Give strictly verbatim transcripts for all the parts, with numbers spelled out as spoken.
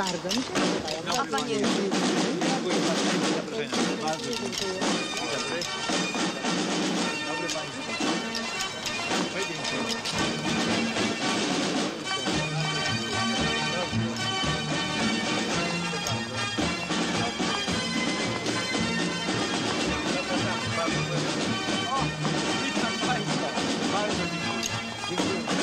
Bardzo mi się podoba. A panie... Dziękuję bardzo za zaproszenie. Bardzo dziękuję. Dzień dobry. Dobry państwo. Dziękuję. O, witam państwa. Bardzo dziękuję. Dziękuję.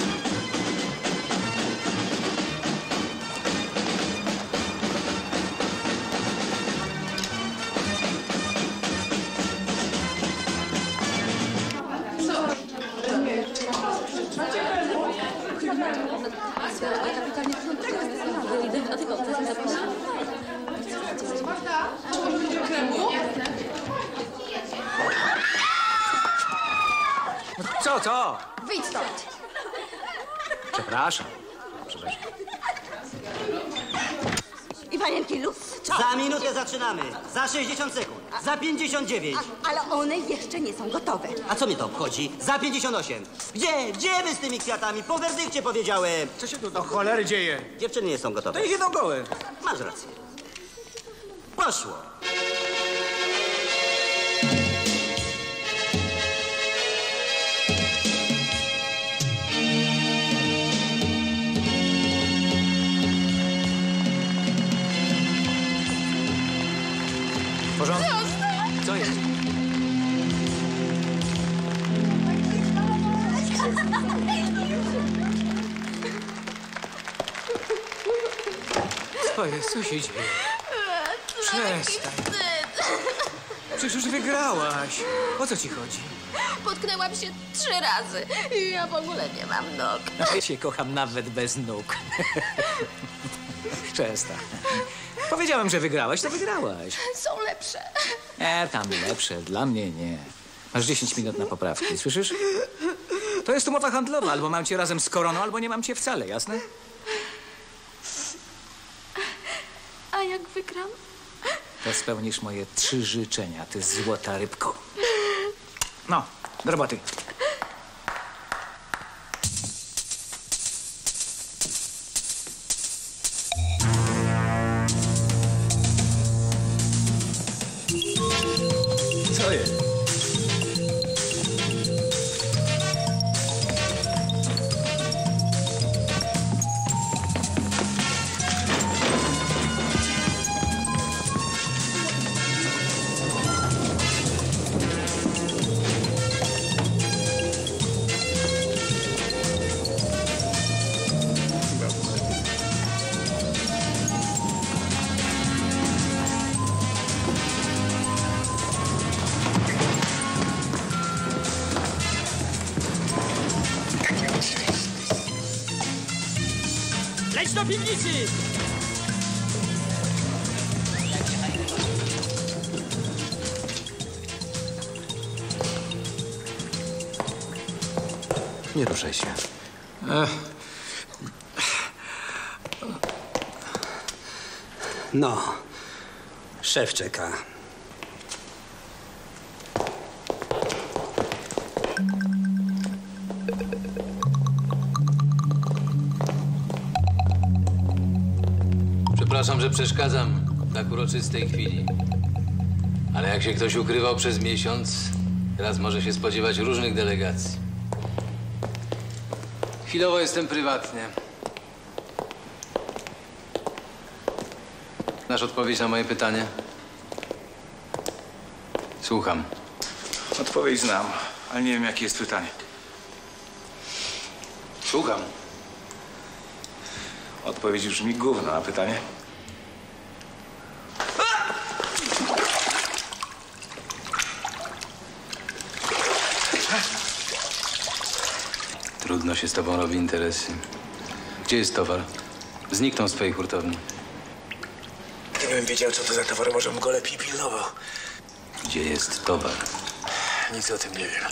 Co, co? Wyjdź stąd! Przepraszam. Przepraszam. I panienki luz, co? Za minutę zaczynamy. Za sześćdziesiąt sekund. Za pięćdziesiąt dziewięć. A, ale one jeszcze nie są gotowe. A co mnie to obchodzi? Za pięćdziesiąt osiem. Gdzie? Gdzie wy z tymi kwiatami? Po werdykcie powiedziałem. Co się tu do cholery dzieje? Dziewczyny nie są gotowe. To ich jedną gołę. Masz rację. Poszło. W porządku? Co jest? Co jest? Co się dzieje? Przestań. Przecież już wygrałaś. O co ci chodzi? Potknęłam się trzy razy i ja w ogóle nie mam nóg. Ja cię kocham nawet bez nóg. Przestań. Powiedziałem, że wygrałaś, to wygrałaś. Są lepsze. E, tam lepsze. Dla mnie nie. Masz dziesięć minut na poprawki, słyszysz? To jest umowa handlowa. Albo mam cię razem z koroną, albo nie mam cię wcale, jasne? A jak wygram? To spełnisz moje trzy życzenia, ty złota rybko. No, do roboty. Co jest? Leć do piwnicy! Nie ruszaj się. No, szef czeka. Przepraszam, że przeszkadzam w tak uroczystej chwili. Ale jak się ktoś ukrywał przez miesiąc, teraz może się spodziewać różnych delegacji. Chwilowo jestem prywatnie. Znasz odpowiedź na moje pytanie? Słucham. Odpowiedź znam, ale nie wiem, jakie jest pytanie. Słucham. Odpowiedź już mi gówno, a pytanie? Trudno się z tobą robi interesy. Gdzie jest towar? Zniknął z twojej hurtowni. Gdybym wiedział, co to za towar, może bym go lepiej pilnował. Gdzie jest towar? Nic o tym nie wiem.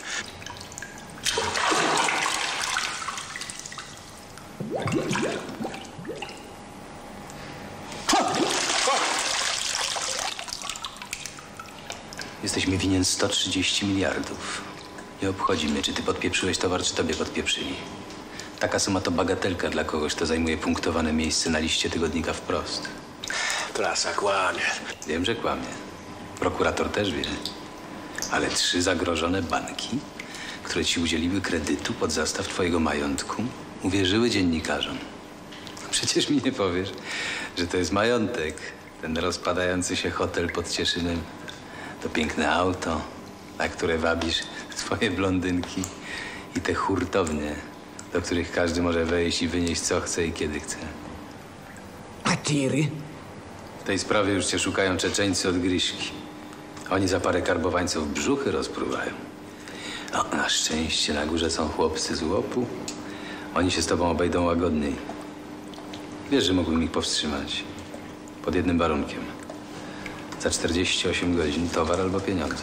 Jesteś mi winien sto trzydzieści miliardów. Nie obchodzi mnie, czy ty podpieprzyłeś towar, czy tobie podpieprzyli. Taka suma to bagatelka dla kogoś, kto zajmuje punktowane miejsce na liście tygodnika Wprost. Prasa kłamie. Wiem, że kłamie. Prokurator też wie. Ale trzy zagrożone banki, które ci udzieliły kredytu pod zastaw twojego majątku, uwierzyły dziennikarzom. Przecież mi nie powiesz, że to jest majątek. Ten rozpadający się hotel pod Cieszynem. To piękne auto, na które wabisz twoje blondynki. I te hurtownie, do których każdy może wejść i wynieść co chce i kiedy chce. A tiry? W tej sprawie już cię szukają Czeczeńcy od Gryśki. Oni za parę karbowańców brzuchy rozpruwają. No, na szczęście na górze są chłopcy z łopu. Oni się z tobą obejdą łagodniej. Wiesz, że mógłbym ich powstrzymać. Pod jednym warunkiem. Za czterdzieści osiem godzin towar albo pieniądze.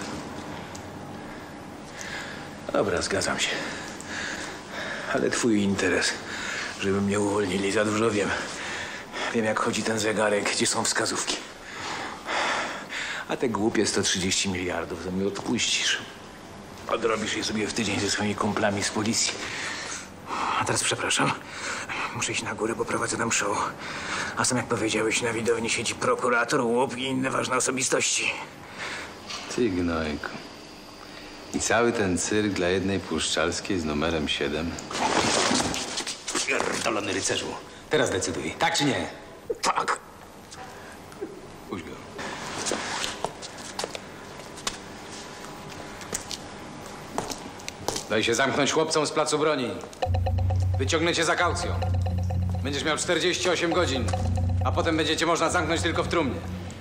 Dobra, zgadzam się. Ale twój interes, żeby mnie uwolnili, za dużo wiem. Wiem, jak chodzi ten zegarek, gdzie są wskazówki. A te głupie sto trzydzieści miliardów to mi odpuścisz. Odrobisz je sobie w tydzień ze swoimi kumplami z policji. A teraz przepraszam. Muszę iść na górę, bo prowadzę tam show. A sam, jak powiedziałeś, na widowni siedzi prokurator, łop i inne ważne osobistości. Ty gnojku. I cały ten cyrk dla jednej puszczalskiej z numerem siedem. Pierdolony rycerzu. Teraz decyduj. Tak czy nie? Tak. Puść go. Daj się zamknąć chłopcom z placu broni. Wyciągnę cię za kaucją. Będziesz miał czterdzieści osiem godzin, a potem będzie cię można zamknąć tylko w trumnie.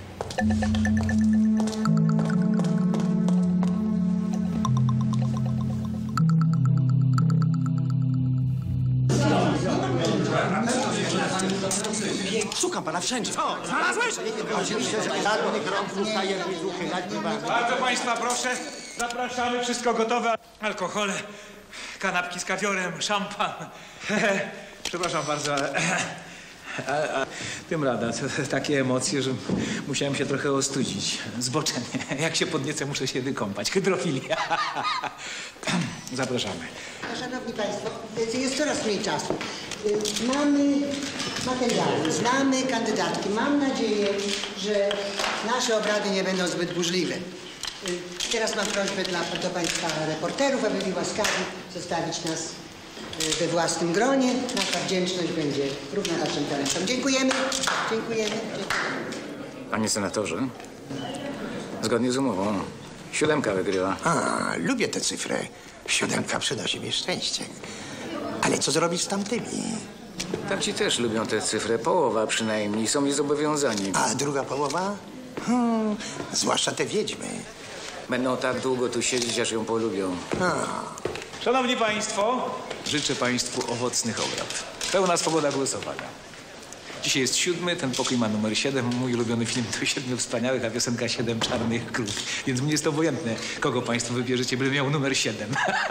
Szukam pana wszędzie. Co? Znalazłeś? Oczywiście, że żadnych rąk zostaje w uchylać. Bardzo państwa proszę, zapraszamy, wszystko gotowe. Alkohole, kanapki z kawiorem, szampan. Przepraszam bardzo, ale... A, a, tym rada, to, takie emocje, że musiałem się trochę ostudzić. Zboczenie. Jak się podniecę, muszę się wykąpać. Hydrofilia. Zapraszamy. Szanowni Państwo, jest coraz mniej czasu. Mamy materiały, znamy kandydatki. Mam nadzieję, że nasze obrady nie będą zbyt burzliwe. Teraz mam prośbę dla, do Państwa reporterów, aby byli łaskawi zostawić nas we własnym gronie. Nasza wdzięczność będzie równa naszym talentom. Dziękujemy. Dziękujemy. Dziękujemy. Panie senatorze, zgodnie z umową, siódemka wygrywa. A, lubię tę cyfrę. Siódemka przynosi mi szczęście. Ale co zrobić z tamtymi? Tamci też lubią tę cyfrę. Połowa przynajmniej. Są niezobowiązani. A druga połowa? Hmm, zwłaszcza te wiedźmy. Będą tak długo tu siedzieć, aż ją polubią. A. Szanowni Państwo, życzę Państwu owocnych obrad. Pełna swoboda głosowania. Dzisiaj jest siódmy, ten pokój ma numer siedem. Mój ulubiony film to Siedmiu Wspaniałych, a piosenka Siedem Czarnych Krów. Więc mnie jest obojętne, kogo Państwo wybierzecie, byle miał numer siedem.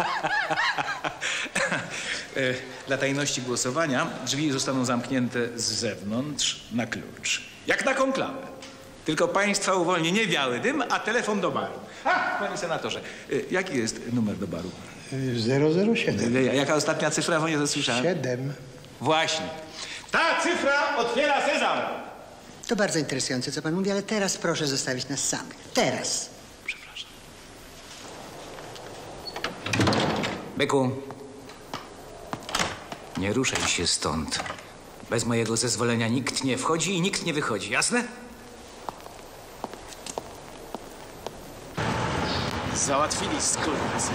Dla tajności głosowania drzwi zostaną zamknięte z zewnątrz na klucz. Jak na konklawę. Tylko Państwa uwolni nie biały dym, a telefon do baru. A, Panie Senatorze, jaki jest numer do baru? zero zero siedem. Jaka ostatnia cyfra, bo nie zasłyszałem? Siedem. Właśnie. Ta cyfra otwiera sezam. To bardzo interesujące, co Pan mówi, ale teraz proszę zostawić nas samych. Teraz. Przepraszam. Byku, nie ruszaj się stąd. Bez mojego zezwolenia nikt nie wchodzi i nikt nie wychodzi, jasne? Załatwili skurwysy.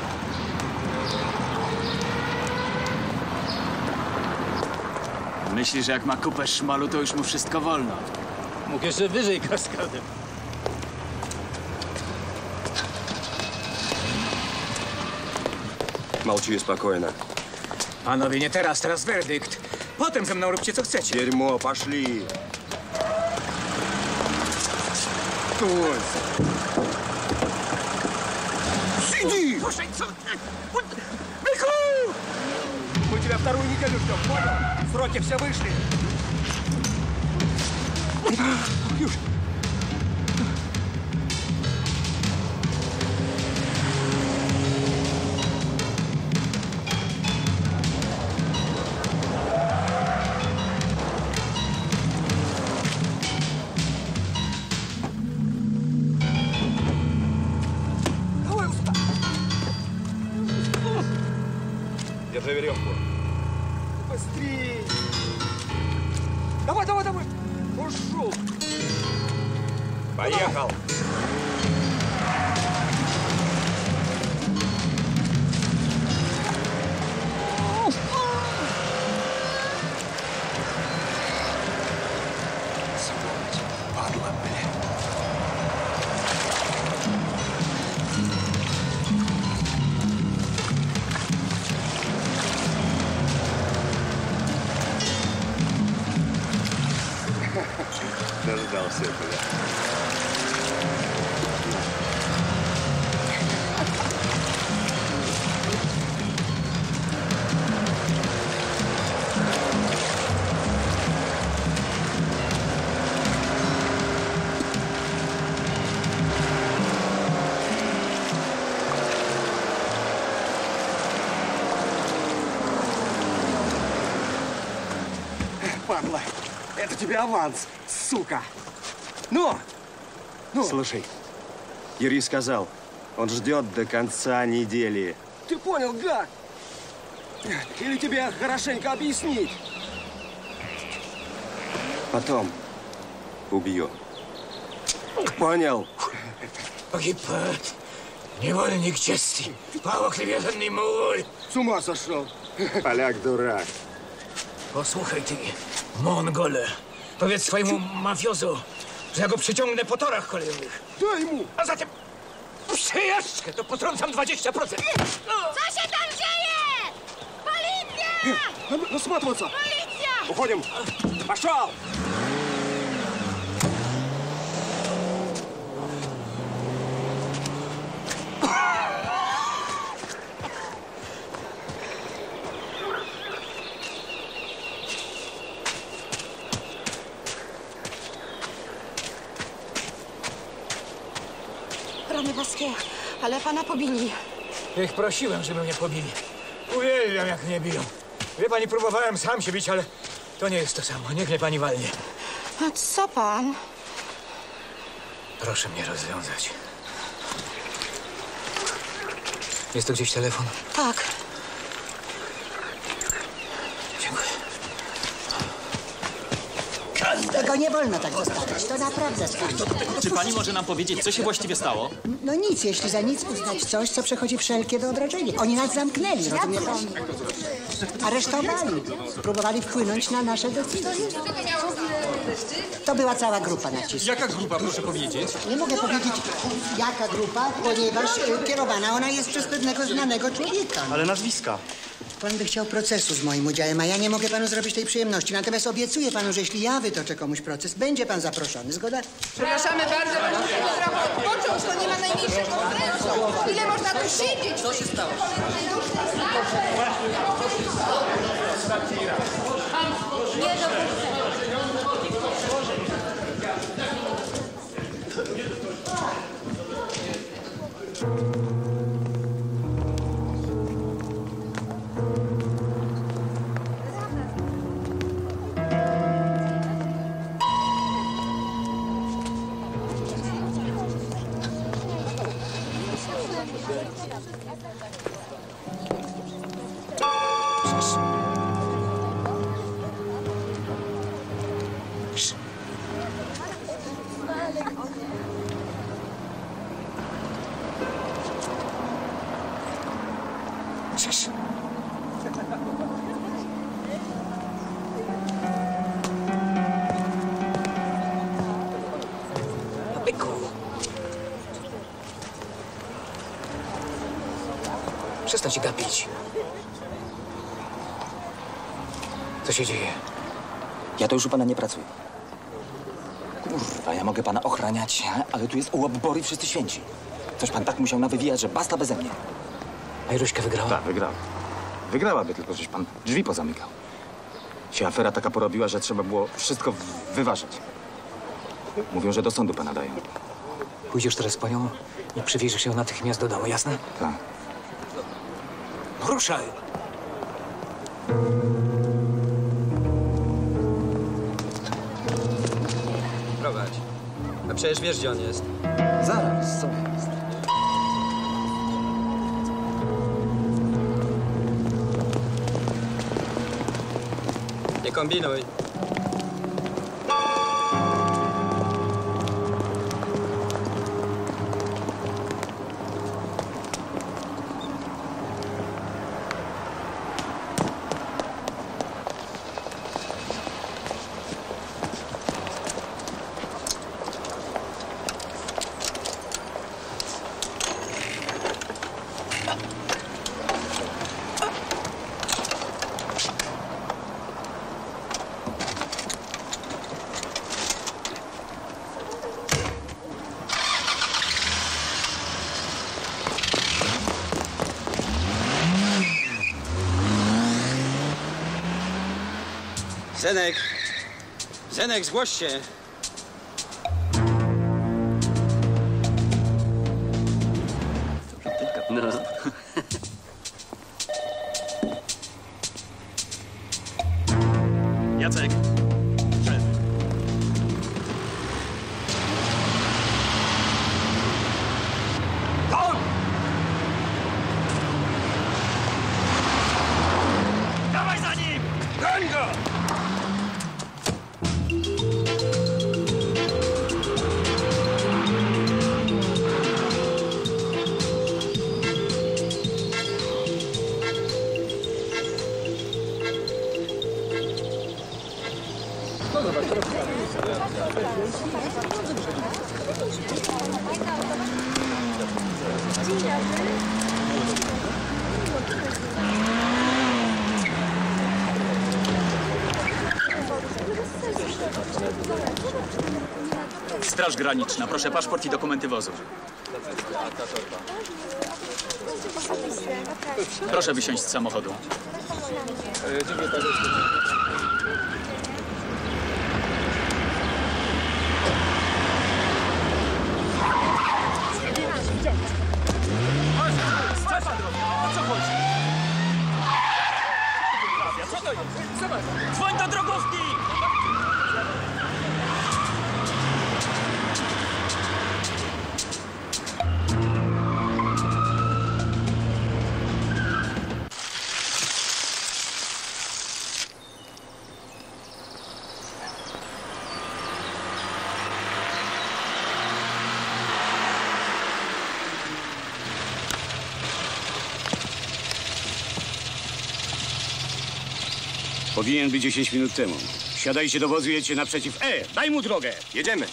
Myśli, że jak ma kupę szmalu, to już mu wszystko wolno. Mógł jeszcze wyżej kaskadem. Молчи спокойно. Panowie, nie teraz, teraz werdykt. Potem ze mną róbcie, co chcecie. Дерьмо, пошли. Стой. Сиди! Слушай, co... Byku! Мы тебя вторую неделю ждем, понял? Сроки все вышли. Już. Держи веревку. Быстрее! Давай, давай, давай! Ушел! Поехал! Падла, блин. Дождался тебя. Падла, это тебе аванс, сука! Ну! Ну! Слушай, Юрий сказал, он ждет до конца недели. Ты понял, гад? Или тебе хорошенько объяснить? Потом убью. Понял? Погибает невольник чести, павоклеветанный муль. С ума сошел. Поляк дурак. Posłuchaj ty, Mongole. Powiedz swojemu mafiozu, że ja go przyciągnę po torach kolejowych. Daj mu! A zatem przejażdżkę, to potrącam dwadzieścia procent. Co się tam dzieje? Policja! Рассматриваться! Policja! Уходим! Пошел! Rany boskie, ale pana pobili. Ja ich prosiłem, żeby mnie pobili. Uwielbiam, jak mnie biją. Wie pani, próbowałem sam się bić, ale to nie jest to samo. Niech mnie pani walnie. A co pan? Proszę mnie rozwiązać. Jest tu gdzieś telefon? Tak. Dziękuję. Tego nie wolno tak zostawić. To naprawdę skandal. Czy pani może nam powiedzieć, co się właściwie stało? No nic, jeśli za nic uznać coś, co przechodzi wszelkie wyobrażenie. Oni nas zamknęli, rozumie pan? Aresztowali. Próbowali wpłynąć na nasze decyzje. To była cała grupa nacisków. Jaka grupa, proszę powiedzieć? Nie mogę powiedzieć, jaka grupa, ponieważ e, kierowana ona jest przez pewnego znanego człowieka. Ale nazwiska. Pan by chciał procesu z moim udziałem, a ja nie mogę panu zrobić tej przyjemności. Natomiast obiecuję panu, że jeśli ja wytoczę komuś proces, będzie pan zaproszony. Zgoda? Przepraszamy bardzo, panie odpocząć, to nie ma najmniejszego sensu. Ile można tu siedzieć? Co się stało? Nie do Cześć. Byku. Przestań się gapić. Co się dzieje? Ja to już u pana nie pracuję. Kurwa, ja mogę pana ochraniać, ale tu jest ułap Bory i wszyscy święci. Coś pan tak musiał nawywijać, że basta beze mnie. A Jaruśka wygrała? Tak, wygrała. Wygrałaby, tylko żeś pan drzwi pozamykał. Się afera taka porobiła, że trzeba było wszystko wyważać. Mówią, że do sądu pana dają. Pójdziesz teraz po nią i przywieziesz ją natychmiast do domu, jasne? Tak. Ruszaj! Prowadź. A przecież wiesz, gdzie on jest. Zaraz, co jest? kombinuj. Zenek! Zenek, zgłoś się! No. Jacek! Przed. Kon! Dawaj za nim! Goń go! Straż Graniczna, proszę paszport i dokumenty wozu. Proszę wysiąść z samochodu. Dzwoń do drogówki! Powinien być dziesięć minut temu. Siadajcie do wozu, jedźcie naprzeciw. E, daj mu drogę. Jedziemy.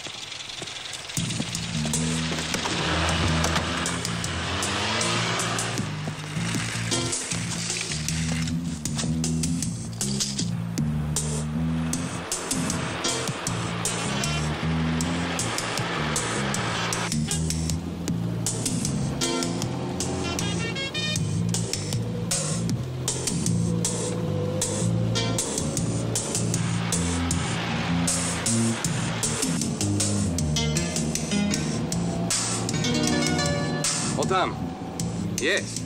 O tam. Jest.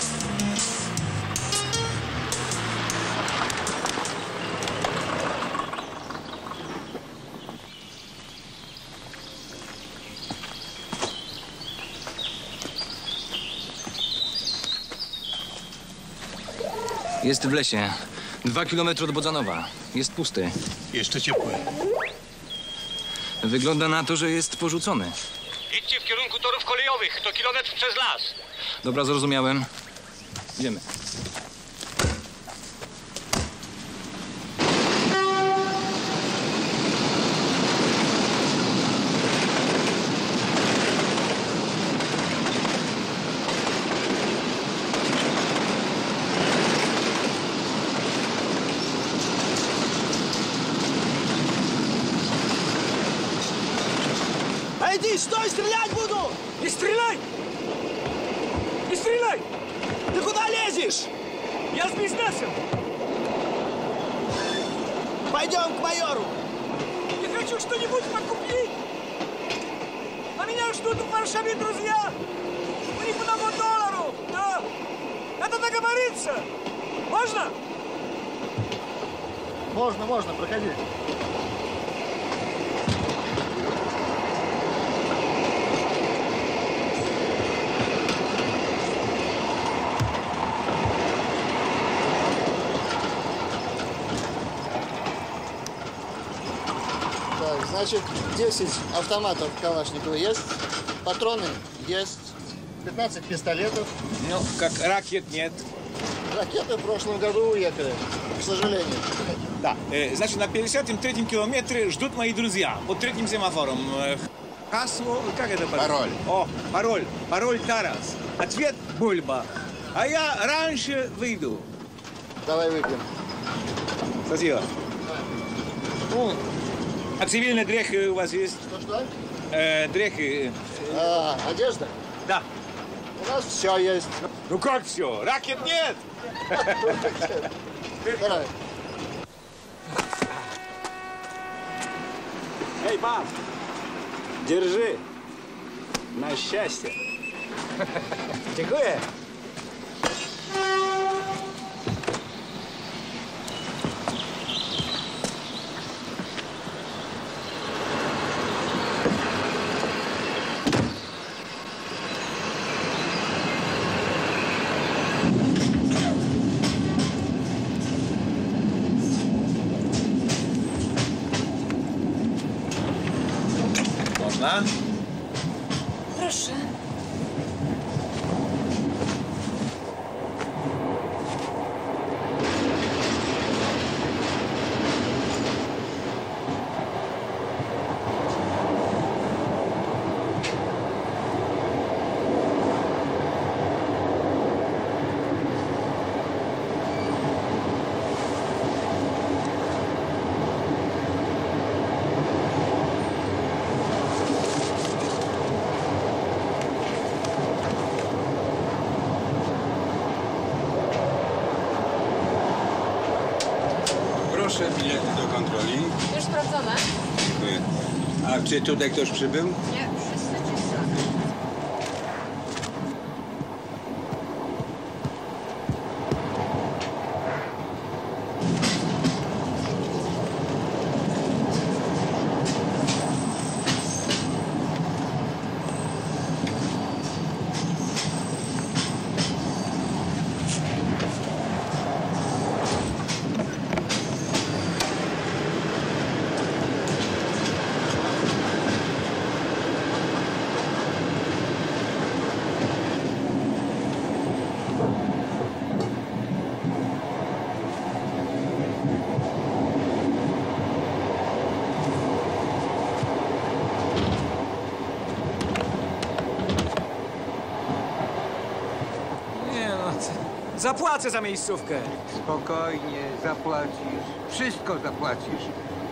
Jest w lesie. Dwa kilometry od Bodzanowa. Jest pusty. Jeszcze ciepły. Wygląda na to, że jest porzucony. Idźcie w kierunku torów kolejowych. To kilometr przez las. Dobra, zrozumiałem. Idziemy. Иди, стой, стрелять буду! Не стреляй! Не стреляй! Ты куда лезешь? Я с бизнесом! Пойдем к майору! Я хочу что-нибудь покупить! А меня ждут в Варшаве друзья! У них много долларов! Да! Надо договориться! Можно? Можно, можно, проходи. Значит, десять автоматов Калашникова есть, патроны есть, пятнадцать пистолетов. Ну, как ракет нет. Ракеты в прошлом году уехали, к сожалению. Да, э, значит, на пятьдесят третьем километре ждут мои друзья под третьим семафором. Э, Хасло, как это? Пароль. О, пароль. Пароль Тарас. Ответ Бульба. А я раньше выйду. Давай выпьем. Спасибо. Ну, а цивильные дрехи у вас есть? Что-что? Э, дрехи. А, одежда? Да. У нас все есть. Ну как все? Ракет нет! Давай. Эй, пап, держи. На счастье. Dziękuję. Można? Proszę. Proszę, bilety do kontroli. Już sprawdzone? Dziękuję. A czy tutaj ktoś przybył? Nie, wszyscy ci sami. Nie no, zapłacę za miejscówkę. Spokojnie, zapłacisz. Wszystko zapłacisz.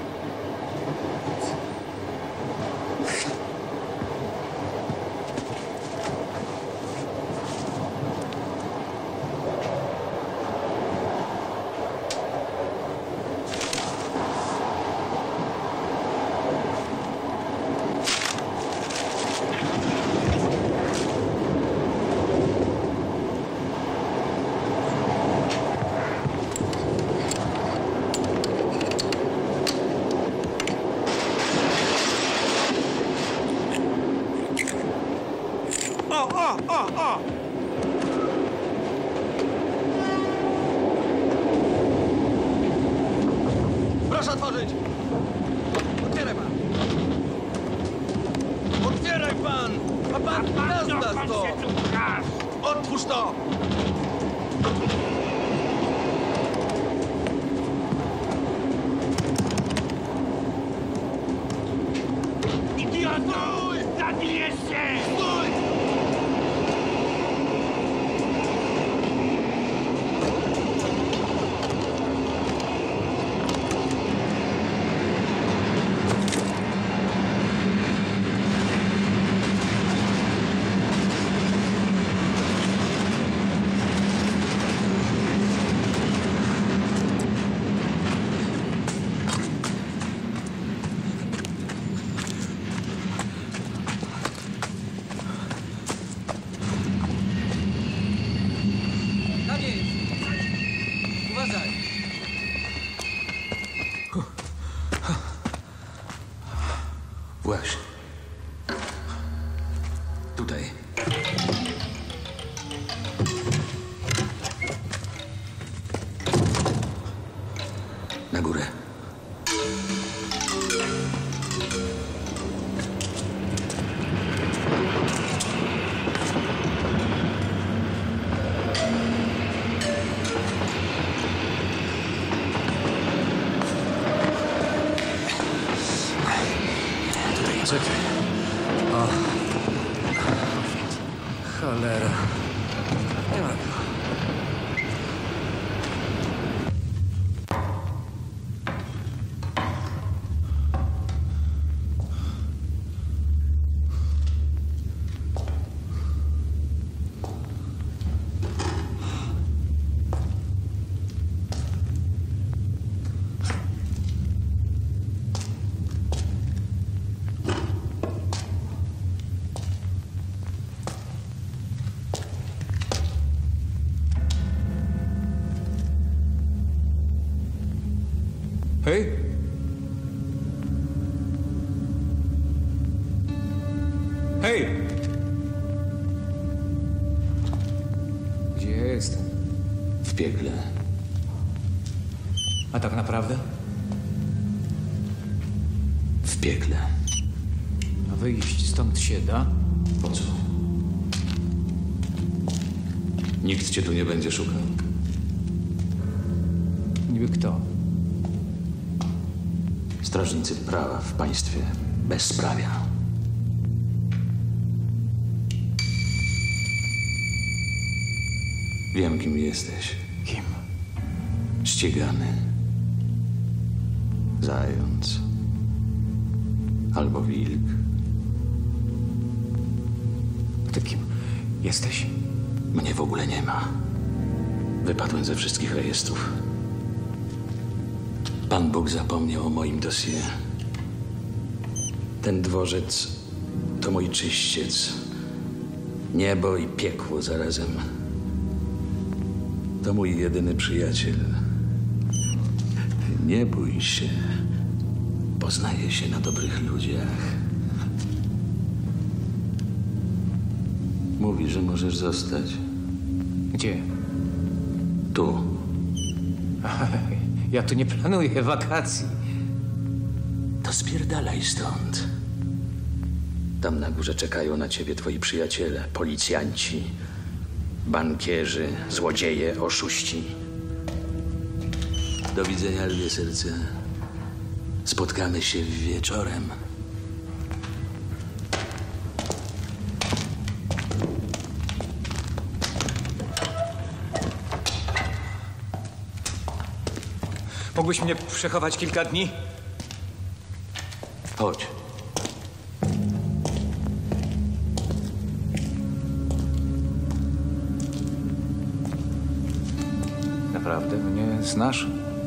O, o, o, o! Proszę otworzyć! Otwieraj pan! Otwieraj pan! A pan gwiazda to! Otwórz to! Idioto! Zabijesz się! Stój! Nie ma. Hej! Hej! Gdzie ja jestem? W piekle. A tak naprawdę? W piekle. A wyjść stąd się da? Po co? Nikt cię tu nie będzie szukał. Niby kto? Strażnicy prawa w państwie bezprawia. Wiem, kim jesteś. Kim? Ścigany. Zając. Albo wilk. Ty kim jesteś? Mnie w ogóle nie ma. Wypadłem ze wszystkich rejestrów. Pan Bóg zapomniał o moim dossier. Ten dworzec to mój czyściec. Niebo i piekło zarazem. To mój jedyny przyjaciel. Nie bój się. Poznaje się na dobrych ludziach. Mówi, że możesz zostać. Gdzie? Tu. Ja tu nie planuję wakacji. To spierdalaj stąd. Tam na górze czekają na ciebie twoi przyjaciele, policjanci, bankierzy, złodzieje, oszuści. Do widzenia, lwie serce. Spotkamy się wieczorem. Mógłbyś mnie przechować kilka dni? Chodź. Naprawdę mnie znasz?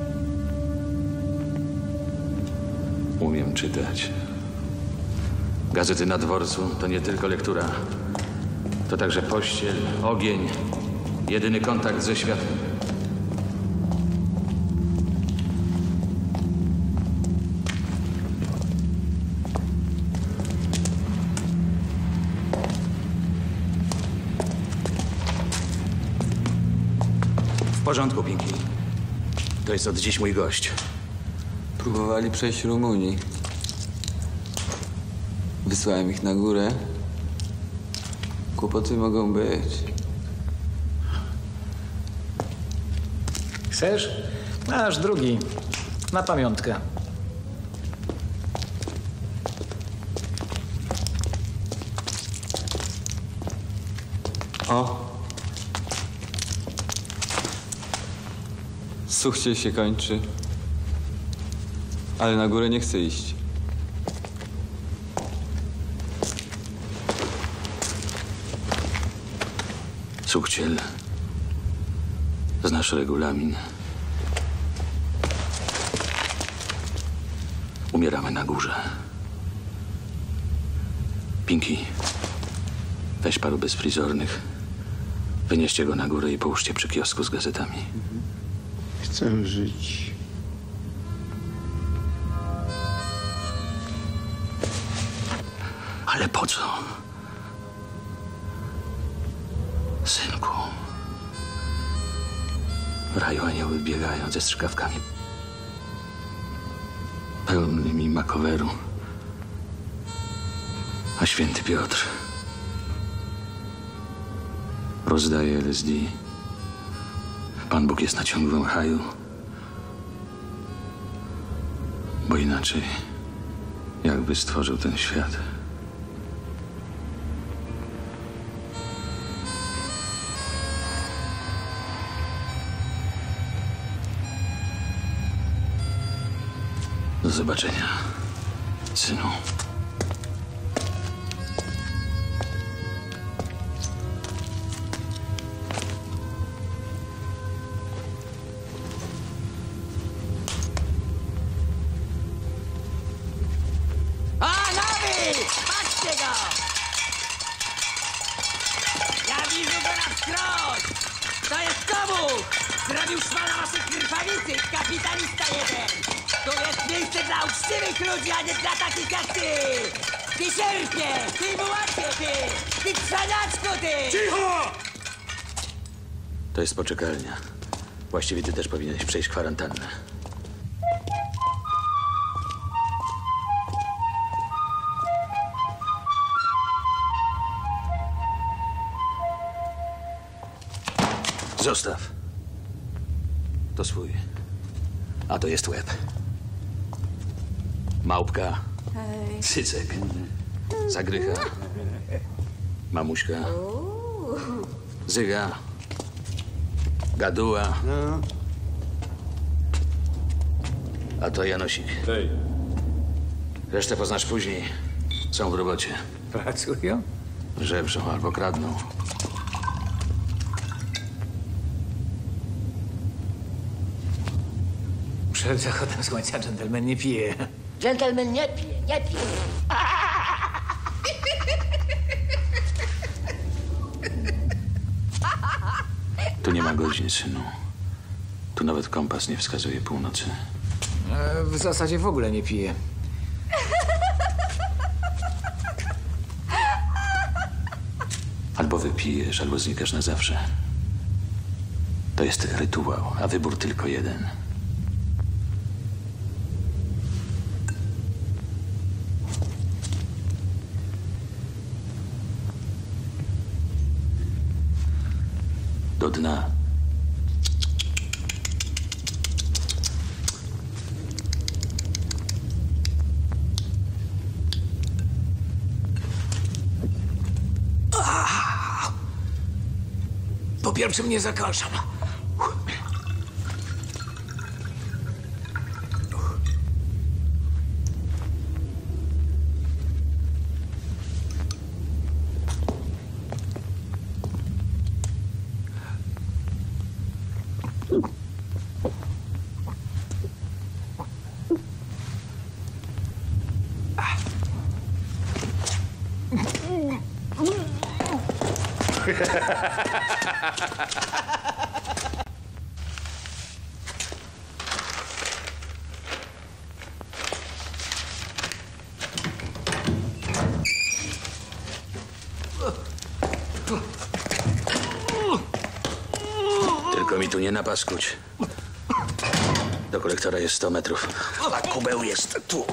Umiem czytać. Gazety na dworcu to nie tylko lektura. To także pościel, ogień, jedyny kontakt ze światem. W porządku, Pinki. To jest od dziś mój gość. Próbowali przejść Rumunii. Wysłałem ich na górę. Kłopoty mogą być. Chcesz? Masz drugi. Na pamiątkę. O! Suchciel się kończy. Ale na górę nie chcę iść. Suchciel. Znasz regulamin. Umieramy na górze. Pinki, weź paru bezprizornych. Wynieście go na górę i połóżcie przy kiosku z gazetami. Chcę żyć. Ale po co? Synku. W raju anioły biegają ze strzykawkami pełnymi makoweru. A święty Piotr rozdaje L S D. Pan Bóg jest na ciągłym haju. Bo inaczej jakby stworzył ten świat. Do zobaczenia, synu. A, nowy! Patrzcie go! Ja widzę go na wskroś! To jest komuch! Zrobił szmala waszych krwawicy, kapitalista jeden! Tu jest miejsce dla uczciwych ludzi, a nie dla takich jak ty! Ty sierpie! Ty mułacie, ty! Ty trzaniaczku, ty! Cicho! To jest poczekalnia. Właściwie ty też powinieneś przejść kwarantannę. Zostaw. To swój. A to jest łeb. Małpka. Hej. Cycek. Zagrycha. Mamuśka. Zyga. Gaduła. A to Janosik. Hej. Resztę poznasz później. Są w robocie. Pracują? Żebrzą albo kradną. Przed zachodem słońca dżentelmen nie pije. Dżentelmen nie pije, nie pije. Tu nie ma godzin, synu. Tu nawet kompas nie wskazuje północy. E, W zasadzie w ogóle nie pije. Albo wypijesz, albo znikasz na zawsze. To jest rytuał, a wybór tylko jeden. Do dna. Po pierwszym nie zakończam. Tylko mi tu nie napaskuć. Do kolektora jest sto metrów, a kubeł jest tu.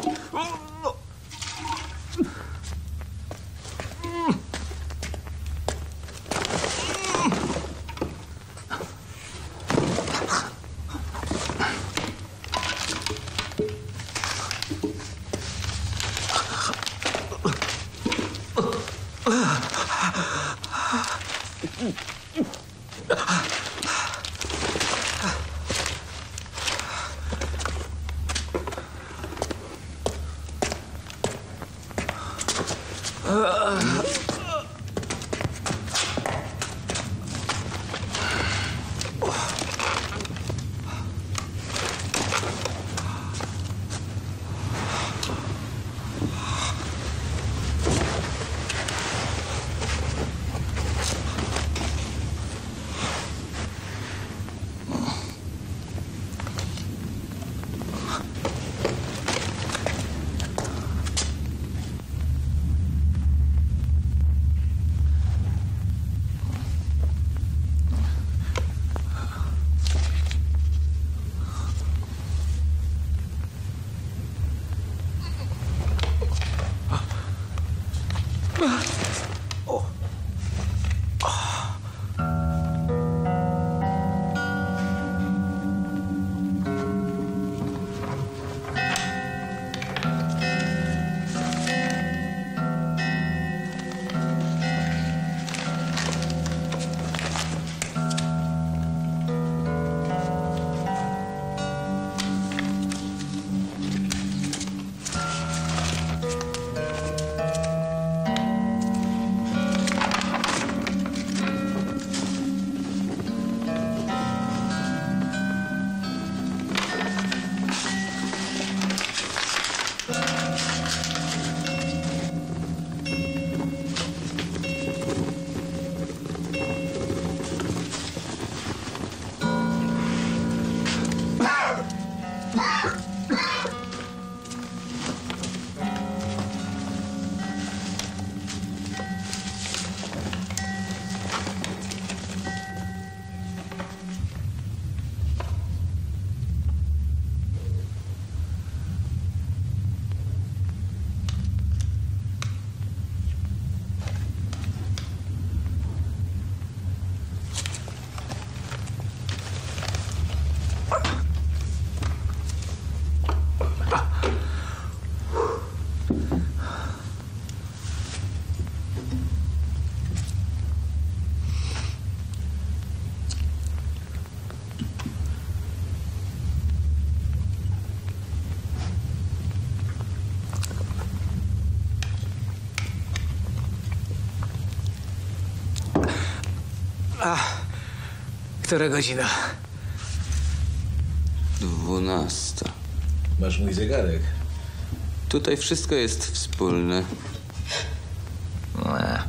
A która godzina? Dwunasta. Masz mój zegarek. Tutaj wszystko jest wspólne. Nie.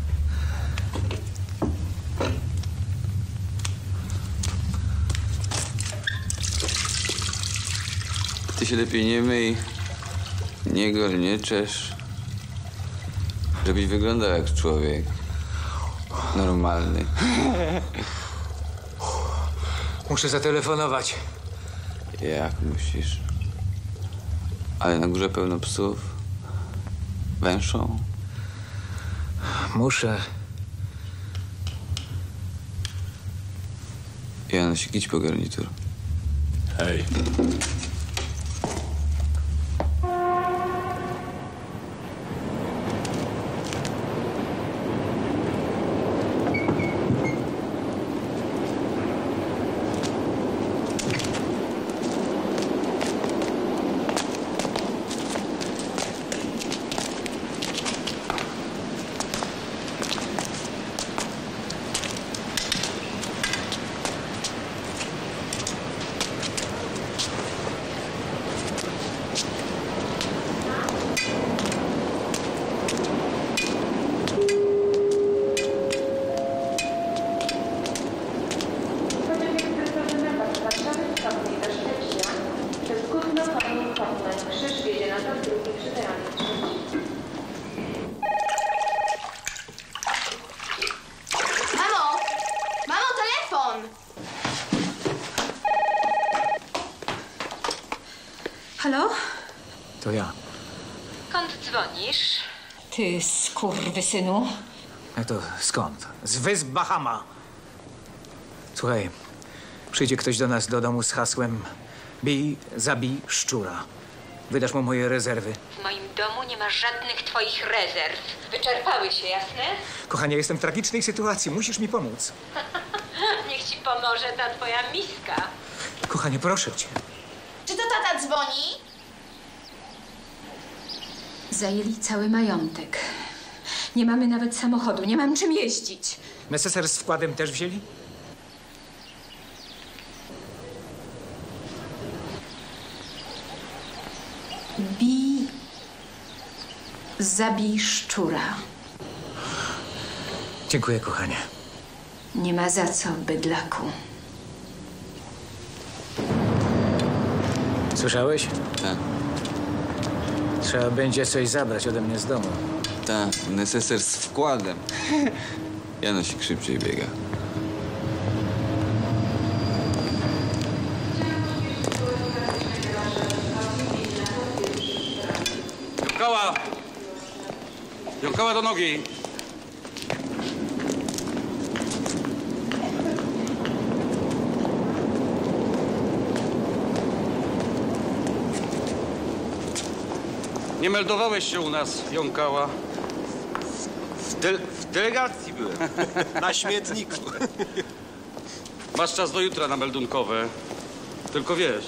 Ty się lepiej nie myj, nie gol, nie czesz. Żebyś wyglądał jak człowiek. Normalny. Muszę zatelefonować. Jak musisz? Ale na górze pełno psów. Węszą. Muszę. Janosik, idź po garnitur. Hej. Mamo! Mamo, telefon! Halo? To ja. Skąd dzwonisz? Ty skurwysynu. A to skąd? Z wysp Bahama. Słuchaj, przyjdzie ktoś do nas do domu z hasłem bij, zabij szczura. Wydasz mu moje rezerwy. W moim domu nie ma żadnych twoich rezerw. Wyczerpały się, jasne? Kochanie, jestem w tragicznej sytuacji. Musisz mi pomóc. Niech ci pomoże ta twoja miska. Kochanie, proszę cię. Czy to tata dzwoni? Zajęli cały majątek. Nie mamy nawet samochodu, nie mam czym jeździć. Neseser z wkładem też wzięli? Bij, zabij szczura. Dziękuję, kochanie. Nie ma za co, bydlaku. Słyszałeś? Tak. Trzeba będzie coś zabrać ode mnie z domu. Tak, neseser z wkładem. Janosik szybciej biega. Jąkała! Jąkała do nogi! Nie meldowałeś się u nas, jąkała. W, de w delegacji byłem. Na śmietniku. Masz czas do jutra na meldunkowe. Tylko wiesz.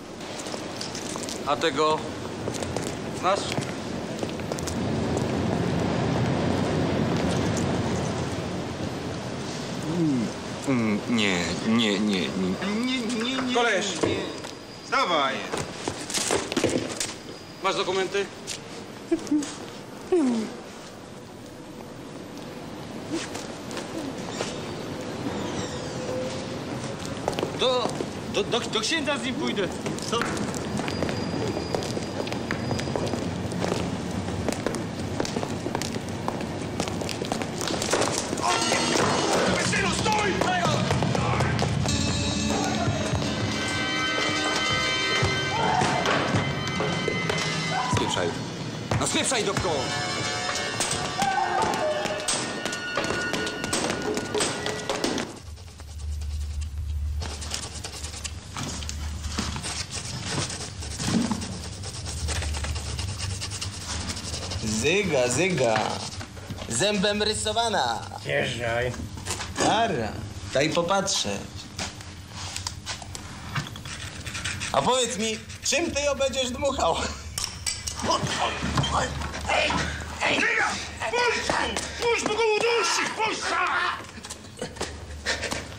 A tego znasz? Mm, nie, nie, nie, nie. Nie, nie, nie. Koleś! Dawaj. Masz dokumenty? Do, do, do, do księdza z nim pójdę. Co? Synu, stój! Spieprzaj. No spieprzaj, Dobko! Zyga, zyga. Zębem rysowana. Jeżdżaj. Ara, daj popatrzeć. A powiedz mi, czym ty ją będziesz dmuchał? Ej! Ej! Puść! Puść, bo go udusi! Puść!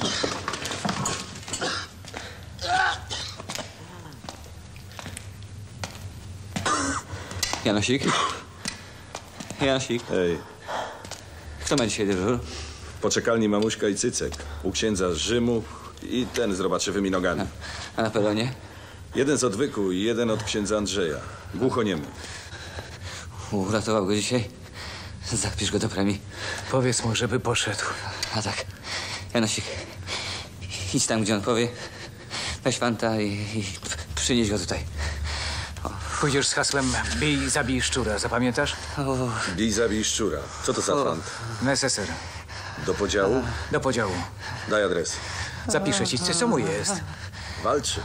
Janosik? Janosik? Hej. Kto ma dzisiaj dyżur? W poczekalni mamuśka i Cycek. U księdza z Rzymu i ten z robaczywymi nogami. A na peronie? Jeden z odwyku i jeden od księdza Andrzeja. Głuchoniemy. Uratował go dzisiaj. Zapisz go do premii. Powiedz mu, żeby poszedł. A tak. Janosik, idź tam, gdzie on powie. Weź fanta i, i przynieś go tutaj. Pójdziesz z hasłem bij, zabij szczura, zapamiętasz? Bij, zabij szczura. Co to za fant? Neseser. Do podziału? Do podziału. Daj adres. Zapiszę ci, co mu jest. Walczy.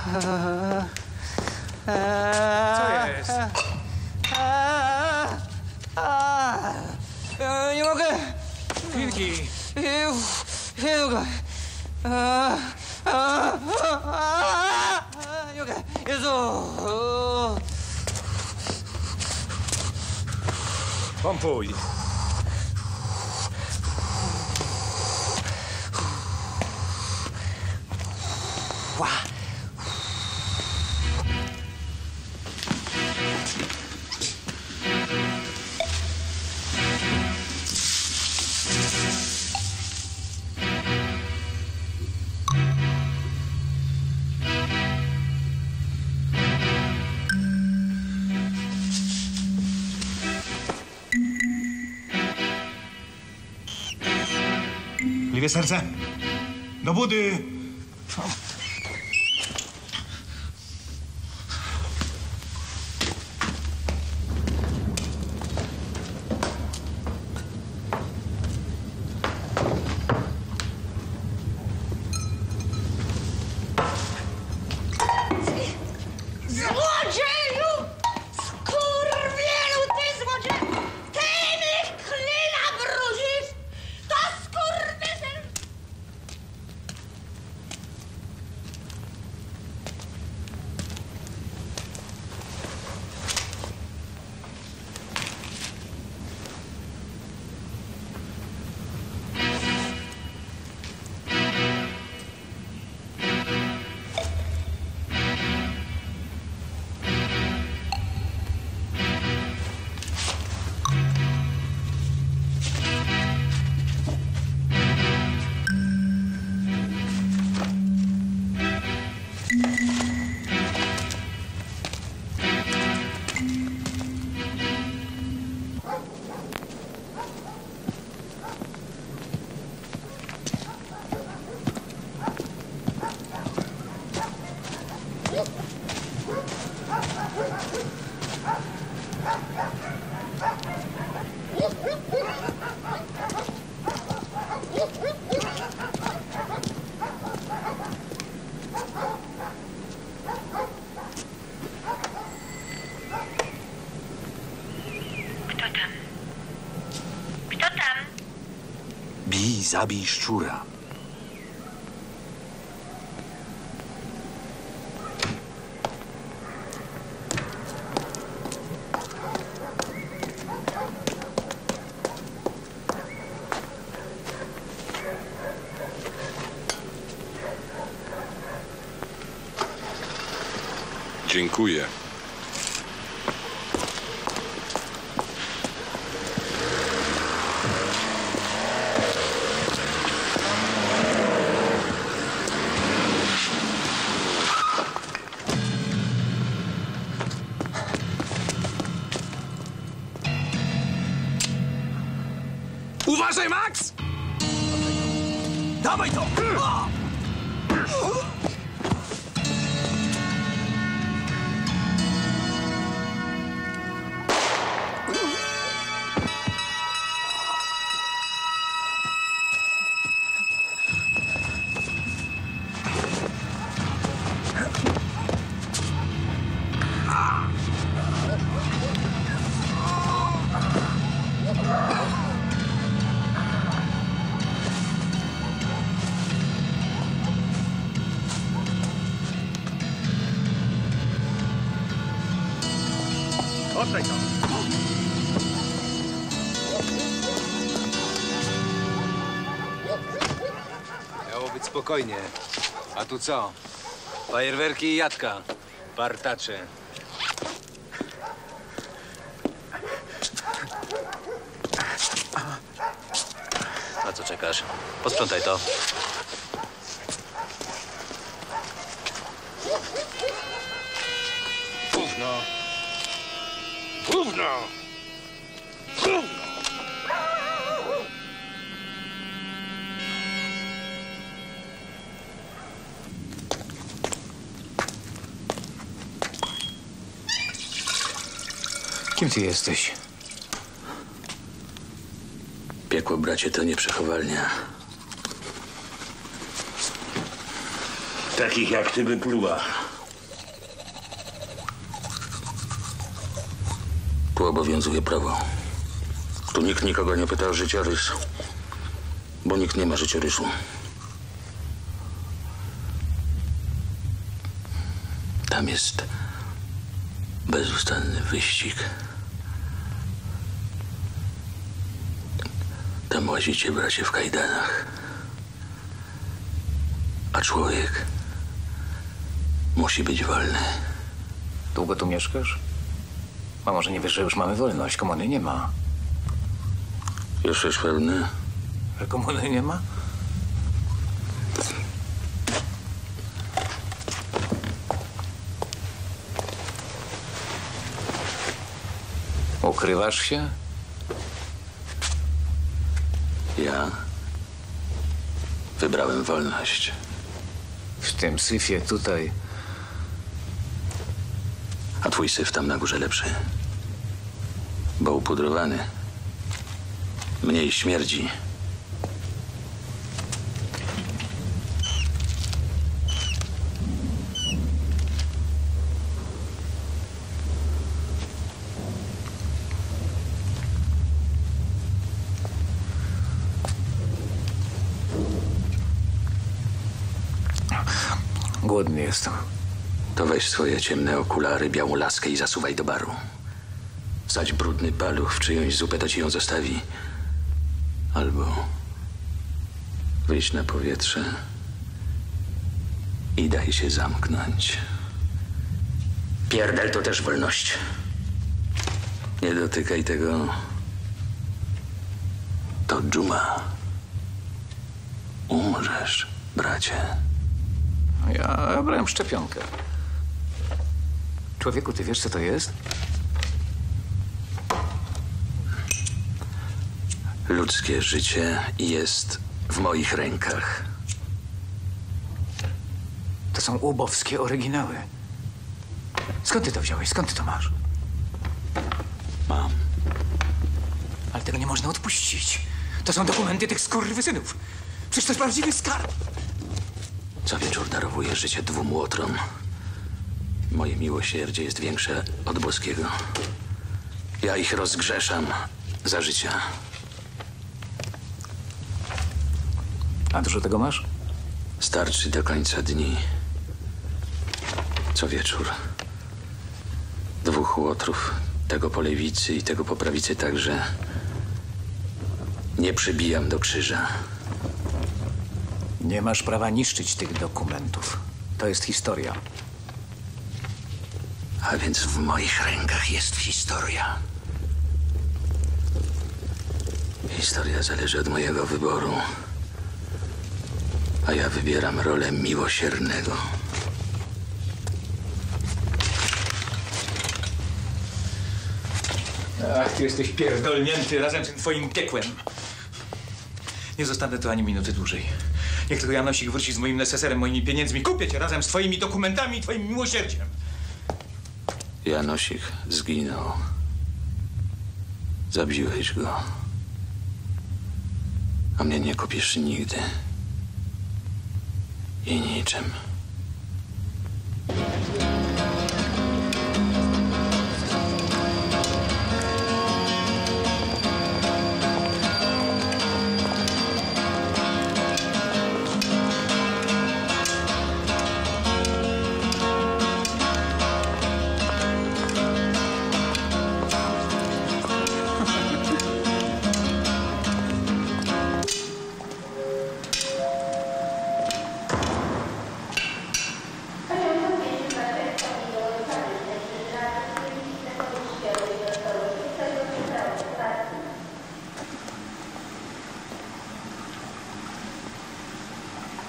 Co jest? Nie mogę! Wilki! Nie mogę! Nie mogę! Jezu! Pompuj! Liwie serce, do budy! Złodzieju! Skurwielu, ty złodzieju! Ty mi klina brudzisz! To skurwysyn! Bij, zabij szczura. Dziękuję. Uważaj, Max! Dawaj to! Oddaj to! Miało być być spokojnie. A tu co? Fajerwerki i jadka. Partacze. Na co czekasz? Posprzątaj to. Gówno. Gówno. Gówno. Kim ty jesteś? Piekło, bracie, to nie przechowalnia. Takich jak ty wypluwa. Tu obowiązuje prawo. Tu nikt nikogo nie pyta o życiorys, bo nikt nie ma życiorysu. Tam jest bezustanny wyścig. Tam łazicie, bracie, w kajdanach. A człowiek musi być wolny. Długo tu mieszkasz? A może nie wiesz, że już mamy wolność? Komuny nie ma. Już jest pewny? Że komuny nie ma? Ukrywasz się? Ja wybrałem wolność. W tym syfie tutaj. A twój syf tam na górze lepszy. Bo upudrowany. Mniej śmierdzi. Głodny jestem. To weź swoje ciemne okulary, białą laskę i zasuwaj do baru. Wsadź brudny paluch w czyjąś zupę, to ci ją zostawi. Albo wyjść na powietrze i daj się zamknąć. Pierdel to też wolność. Nie dotykaj tego. To dżuma. Umrzesz, bracie. Ja brałem szczepionkę. Człowieku, ty wiesz, co to jest? Ludzkie życie jest w moich rękach. To są łobowskie oryginały. Skąd ty to wziąłeś? Skąd ty to masz? Mam. Ale tego nie można odpuścić. To są dokumenty tych skurwysynów. Przecież to jest prawdziwy skarb. Co wieczór darowuję życie dwóm łotrom. Moje miłosierdzie jest większe od boskiego. Ja ich rozgrzeszam za życia. A dużo tego masz? Starczy do końca dni. Co wieczór. Dwóch łotrów. Tego po lewicy i tego po prawicy także. Nie przybijam do krzyża. Nie masz prawa niszczyć tych dokumentów. To jest historia. A więc w moich rękach jest historia. Historia zależy od mojego wyboru. A ja wybieram rolę miłosiernego. Ach, ty jesteś pierdolnięty razem z tym twoim piekłem. Nie zostanę tu ani minuty dłużej. Niech tylko Janosik wróci z moim neseserem, moimi pieniędzmi. Kupię cię razem z twoimi dokumentami i twoim miłosierdziem. Janosik zginął. Zabiłeś go. A mnie nie kupisz nigdy. I niczym.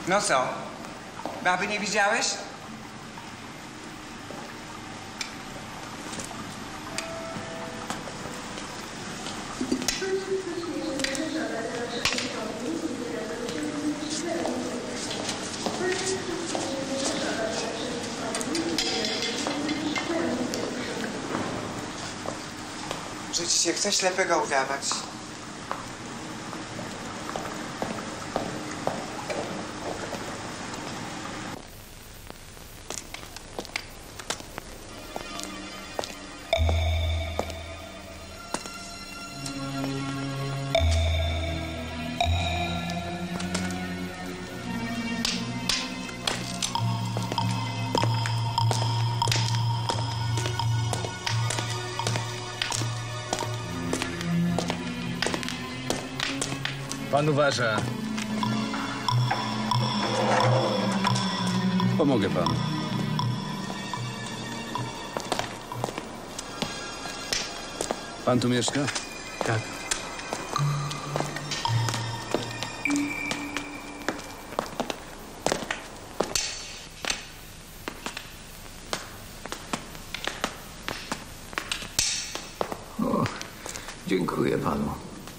No co? Baby nie widziałeś? Że ci się chce ślepego udawać. Pan uważa. Pomogę panu. Pan tu mieszka? Tak. O, dziękuję panu.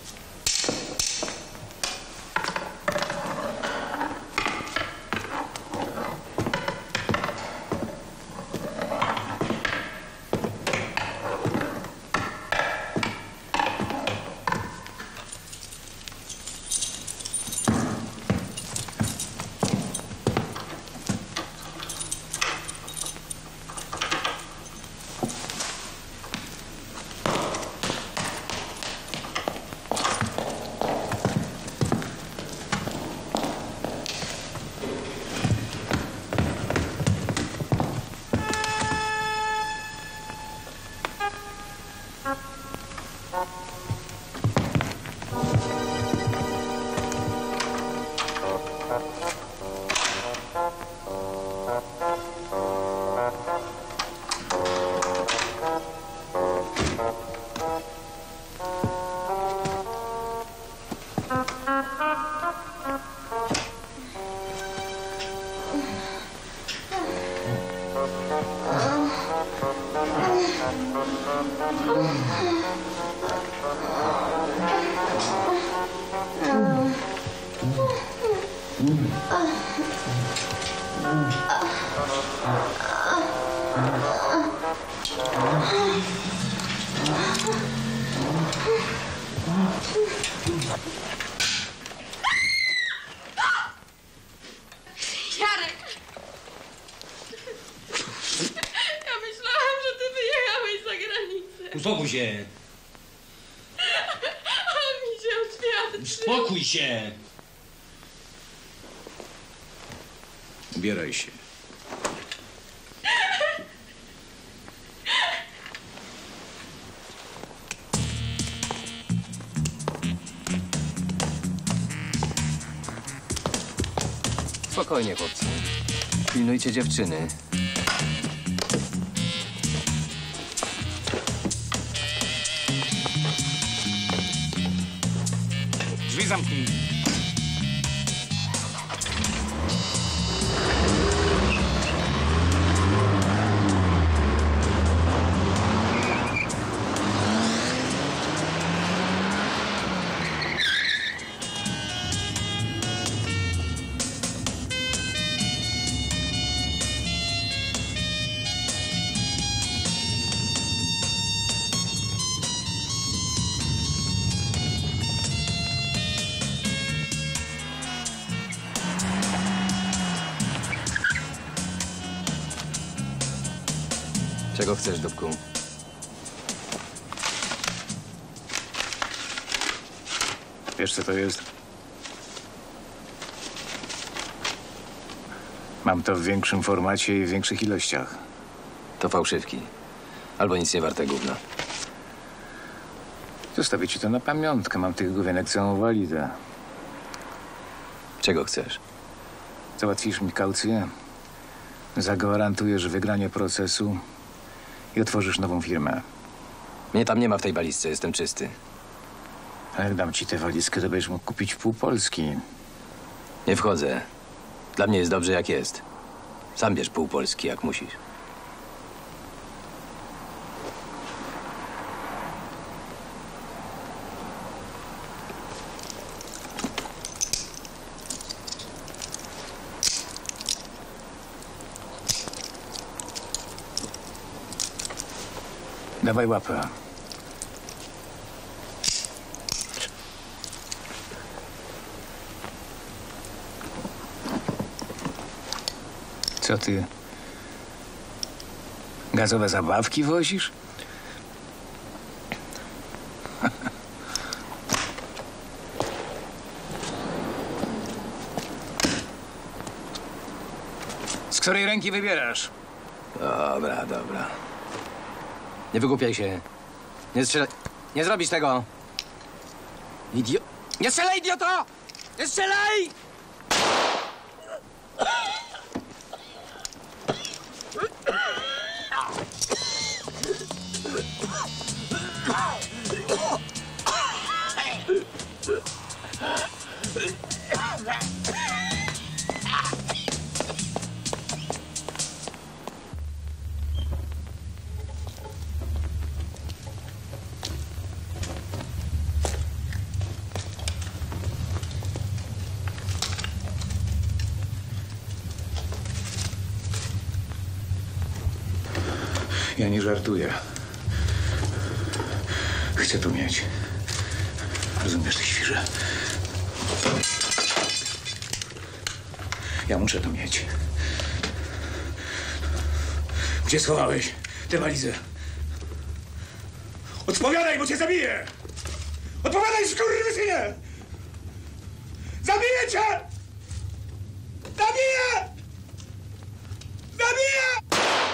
Jarek! Ja myślałam, że ty wyjechałeś za granicę. Uspokój się. On mi się oświadczył. Uspokój się. Ubieraj się. Spokojnie, chłopcy. Pilnujcie dziewczyny. Drzwi zamknij. Czego chcesz, dupku? Wiesz, co to jest? Mam to w większym formacie i w większych ilościach. To fałszywki. Albo nic nie warte gówna. Zostawię ci to na pamiątkę. Mam tych główienek całą walidę. Czego chcesz? Załatwisz mi kaucję, zagwarantujesz wygranie procesu i otworzysz nową firmę. Mnie tam nie ma w tej walizce, jestem czysty. A jak dam ci tę walizkę, to będziesz mógł kupić pół Polski. Nie wchodzę. Dla mnie jest dobrze, jak jest. Sam bierz pół Polski, jak musisz. Dawaj łapę. Co ty? Gazowe zabawki wozisz? Z której ręki wybierasz? Dobra, dobra. Nie wygłupiaj się. Nie strzelaj. Nie zrobisz tego. Idio... Nie strzelaj, idioto! Nie strzelaj! Ja nie żartuję. Chcę to mieć. Rozumiesz, ty świrze? Ja muszę to mieć. Gdzie schowałeś tę walizę? Odpowiadaj, bo cię zabiję! Odpowiadaj, skurwysynie! Zabiję cię! Zabiję! Zabiję!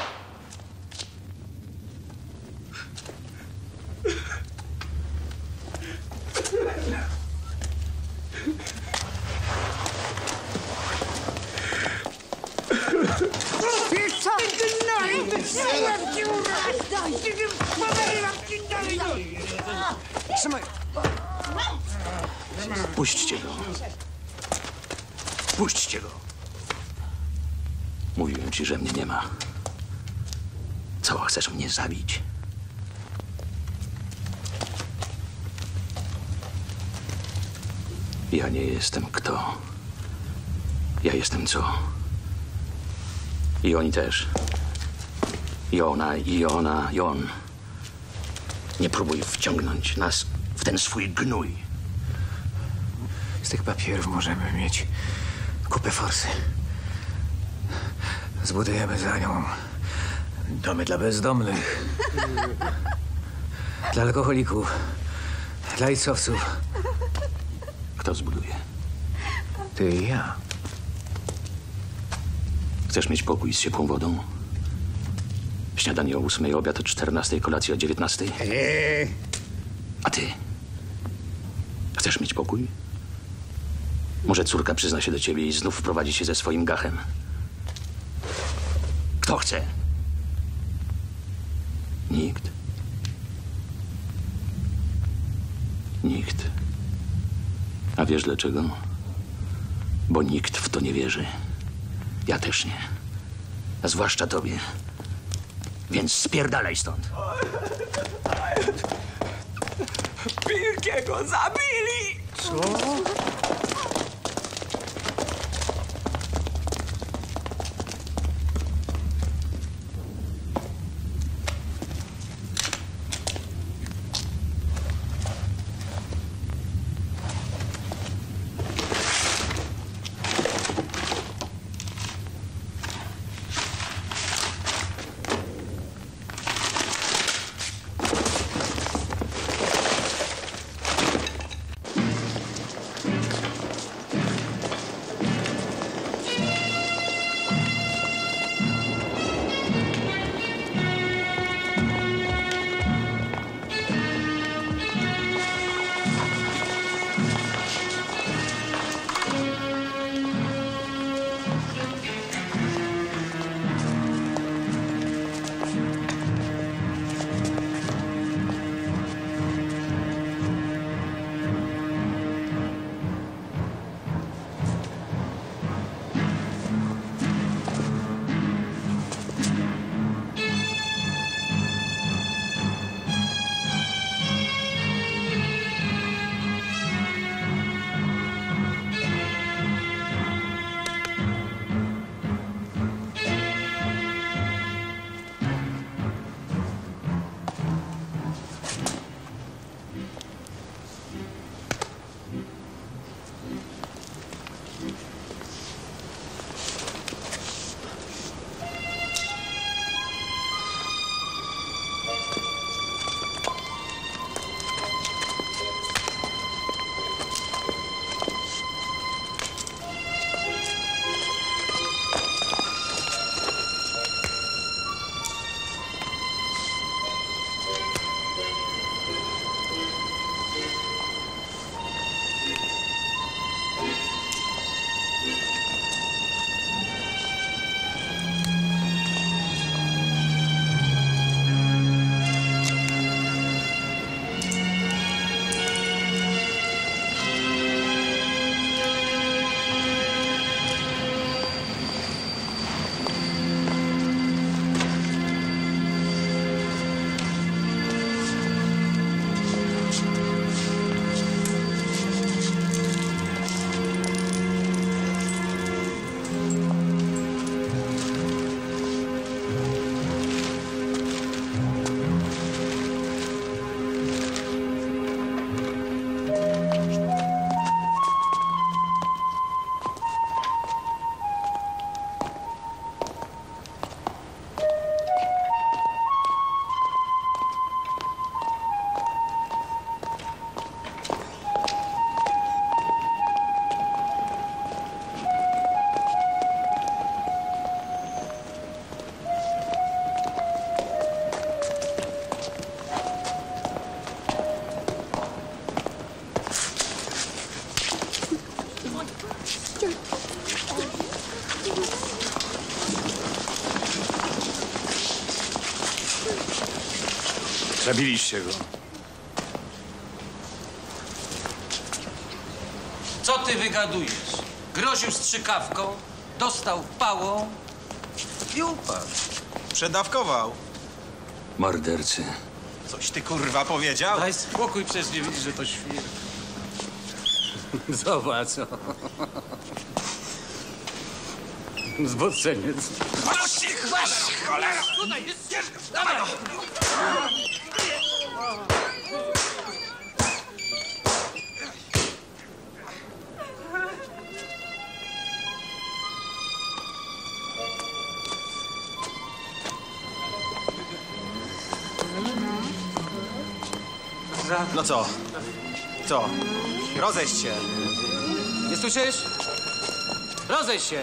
Wiesz co? Wysyłam ci uraz! Daj, ty nie powerywam ci dalej! Trzymaj! Puśćcie go. Puśćcie go. Mówiłem ci, że mnie nie ma. Co, chcesz mnie zabić? Ja nie jestem kto. Ja jestem co. I oni też. I ona, i ona, i on. Nie próbuj wciągnąć nas w ten swój gnój. Z tych papierów możemy mieć kupę forsy. Zbudujemy za nią domy dla bezdomnych, dla alkoholików, dla ojcowców. Kto zbuduje? Ty i ja. Chcesz mieć pokój z ciepłą wodą? Śniadanie o ósmej, obiad o czternastej, kolacja o dziewiętnastej? Eee. A ty? Chcesz mieć pokój? Może córka przyzna się do ciebie i znów wprowadzi się ze swoim gachem? Kto chce? Nikt. Nikt. A wiesz dlaczego? Bo nikt w to nie wierzy. Ja też nie. A zwłaszcza tobie. Więc spierdalaj stąd. Pilkiego zabili! Co? Zabiliście go. Co ty wygadujesz? Groził strzykawką, dostał pałą i upadł. Przedawkował. Mordercy. Coś ty kurwa powiedział? Daj spokój, przecież nie widzisz, że to świr. Zobacz. Zboczeniec. Masz się, cholera! Tutaj jest ścieżka! Dawaj! No co? Co? Rozejść się. Nie słyszysz? Rozejść się!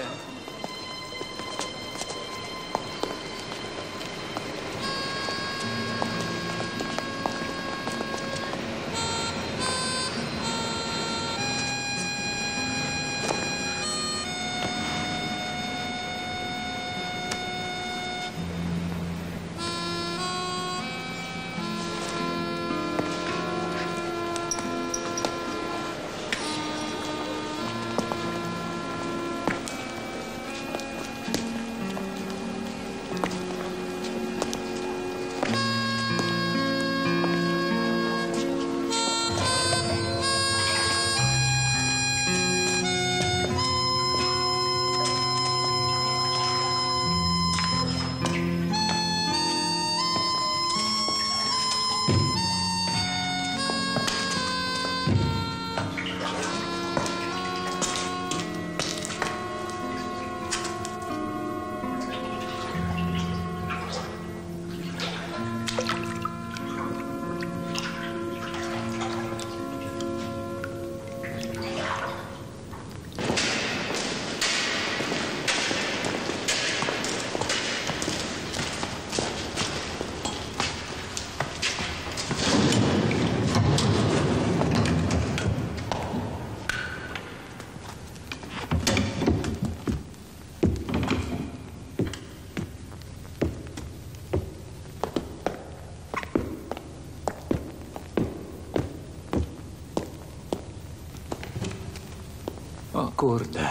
O kurde.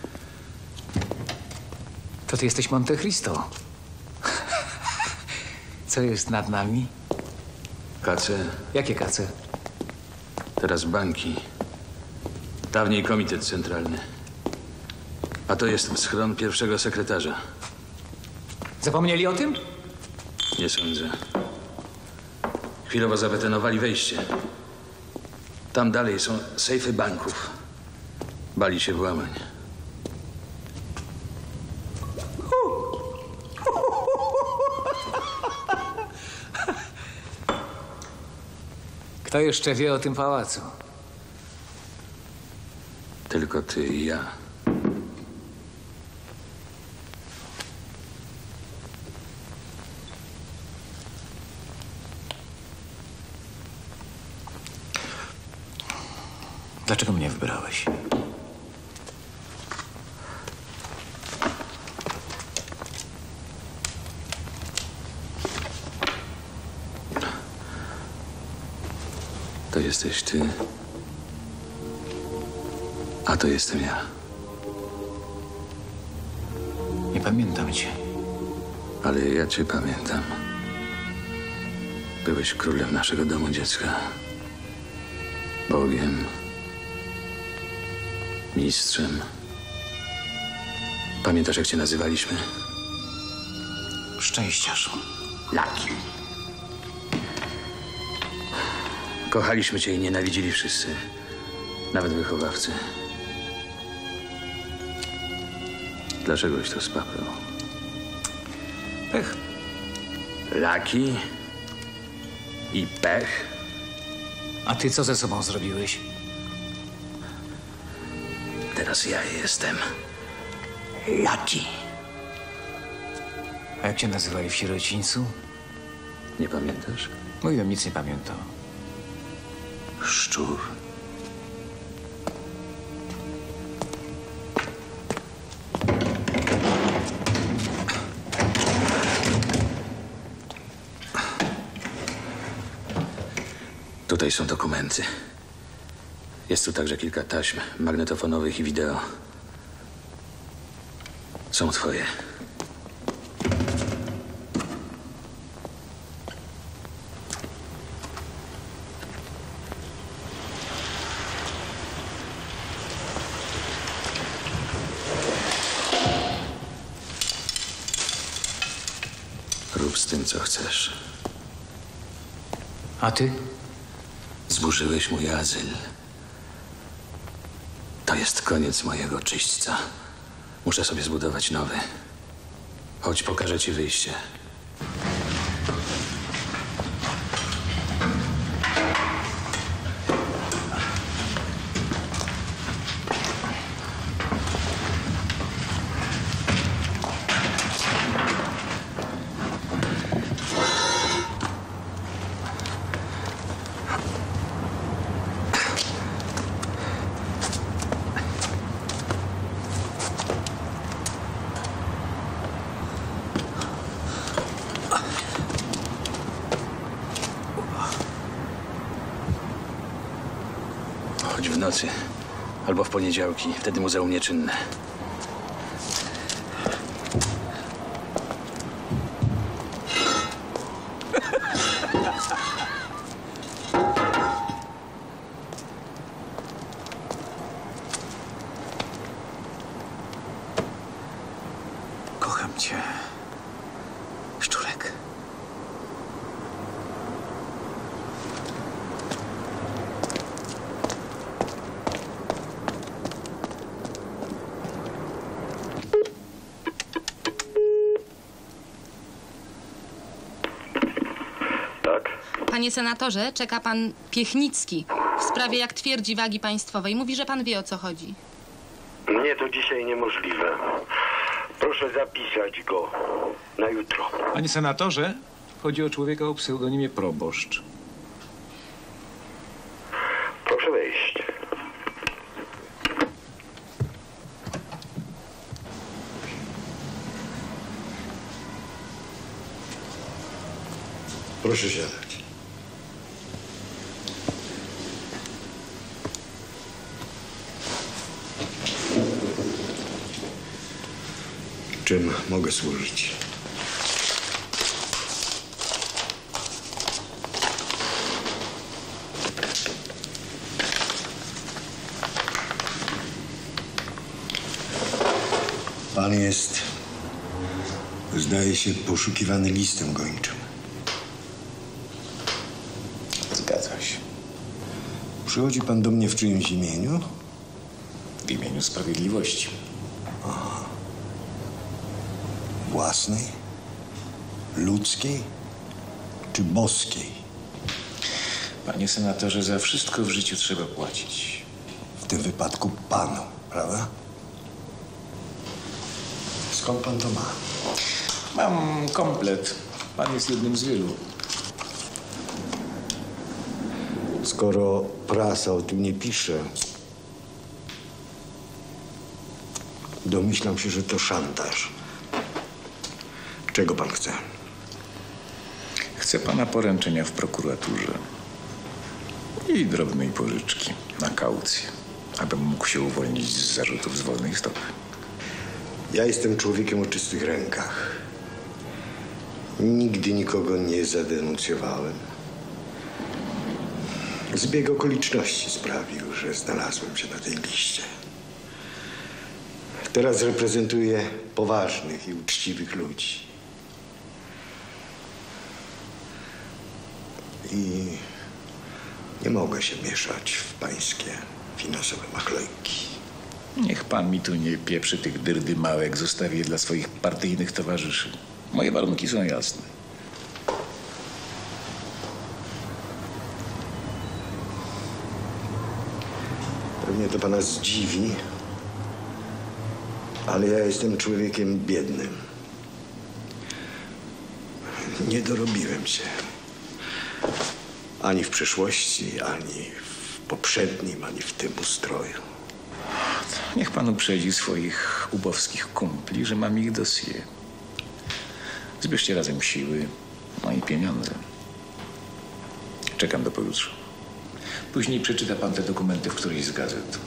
To ty jesteś Monte Cristo. Co jest nad nami? Kace. Jakie kace? Teraz banki. Dawniej komitet centralny. A to jest schron pierwszego sekretarza. Zapomnieli o tym? Nie sądzę. Chwilowo zabetonowali wejście. Tam dalej są sejfy banków. Bali się włamań. Kto jeszcze wie o tym pałacu? Tylko ty i ja. Dlaczego mnie wybrałeś? To jesteś ty, a to jestem ja. Nie pamiętam cię. Ale ja cię pamiętam. Byłeś królem naszego domu dziecka. Bogiem. Mistrzem. Pamiętasz, jak cię nazywaliśmy? Szczęściarzu. Laki. Kochaliśmy cię i nienawidzili wszyscy. Nawet wychowawcy. Dlaczegoś to spaprał? Pech. Laki i pech. A ty co ze sobą zrobiłeś? Teraz ja jestem Laki. A jak cię nazywali w sierocińcu? Nie pamiętasz? Mówiłem, nic nie pamiętam. Szczur. Tutaj są dokumenty. Jest tu także kilka taśm magnetofonowych i wideo. Są twoje. Rób z tym, co chcesz. A ty? Zburzyłeś mój azyl. To jest koniec mojego czyśćca. Muszę sobie zbudować nowy. Chodź, pokażę ci wyjście. Chodź w nocy albo w poniedziałki. Wtedy muzeum nieczynne. Kocham cię, szczurek. Panie senatorze, czeka pan Piechnicki w sprawie, jak twierdzi, wagi państwowej. Mówi, że pan wie, o co chodzi. Nie, to dzisiaj niemożliwe. Proszę zapisać go na jutro. Panie senatorze, chodzi o człowieka o pseudonimie Proboszcz. Proszę wejść. Proszę siadać. Czym mogę służyć? Pan jest, zdaje się, poszukiwany listem gończym. Zgadza się. Przychodzi pan do mnie w czyimś imieniu? W imieniu sprawiedliwości. Aha. Własnej? Ludzkiej? Czy boskiej? Panie senatorze, za wszystko w życiu trzeba płacić. W tym wypadku panu, prawda? Skąd pan to ma? Mam komplet. Pan jest jednym z wielu. Skoro prasa o tym nie pisze, domyślam się, że to szantaż. Czego pan chce? Chcę pana poręczenia w prokuraturze i drobnej pożyczki na kaucję, abym mógł się uwolnić z zarzutów z wolnej stopy. Ja jestem człowiekiem o czystych rękach. Nigdy nikogo nie zadenuncjowałem. Zbieg okoliczności sprawił, że znalazłem się na tej liście. Teraz reprezentuję poważnych i uczciwych ludzi. I nie mogę się mieszać w pańskie finansowe machlojki. Niech pan mi tu nie pieprzy tych dyrdy-małek, zostawi je dla swoich partyjnych towarzyszy. Moje warunki są jasne. Pewnie to pana zdziwi, ale ja jestem człowiekiem biednym. Nie dorobiłem się. Ani w przeszłości, ani w poprzednim, ani w tym ustroju. Niech pan uprzedzi swoich ubowskich kumpli, że mam ich dossier. Zbierzcie razem siły, no i pieniądze. Czekam do pojutrze. Później przeczyta pan te dokumenty w którejś z gazet.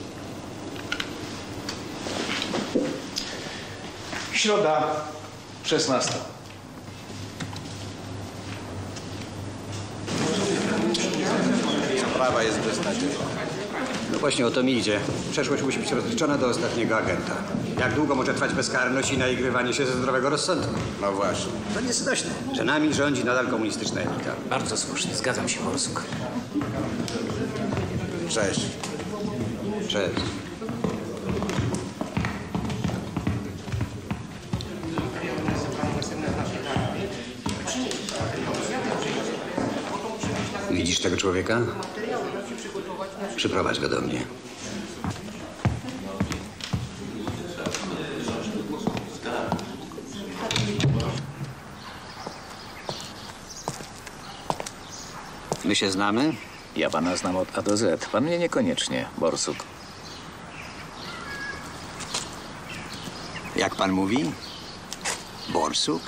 Środa, szesnasta. Sprawa jest beznadziejna. No właśnie o to mi idzie. Przeszłość musi być rozliczona do ostatniego agenta. Jak długo może trwać bezkarność i naigrywanie się ze zdrowego rozsądku? No właśnie. To nieznośne, że nami rządzi nadal komunistyczna elita. Bardzo słusznie, zgadzam się, Borsuk. Cześć. Cześć. Widzisz tego człowieka? Przyprowadź go do mnie. My się znamy? Ja pana znam od A do Z. Pan mnie niekoniecznie, Borsuk. Jak pan mówi? Borsuk?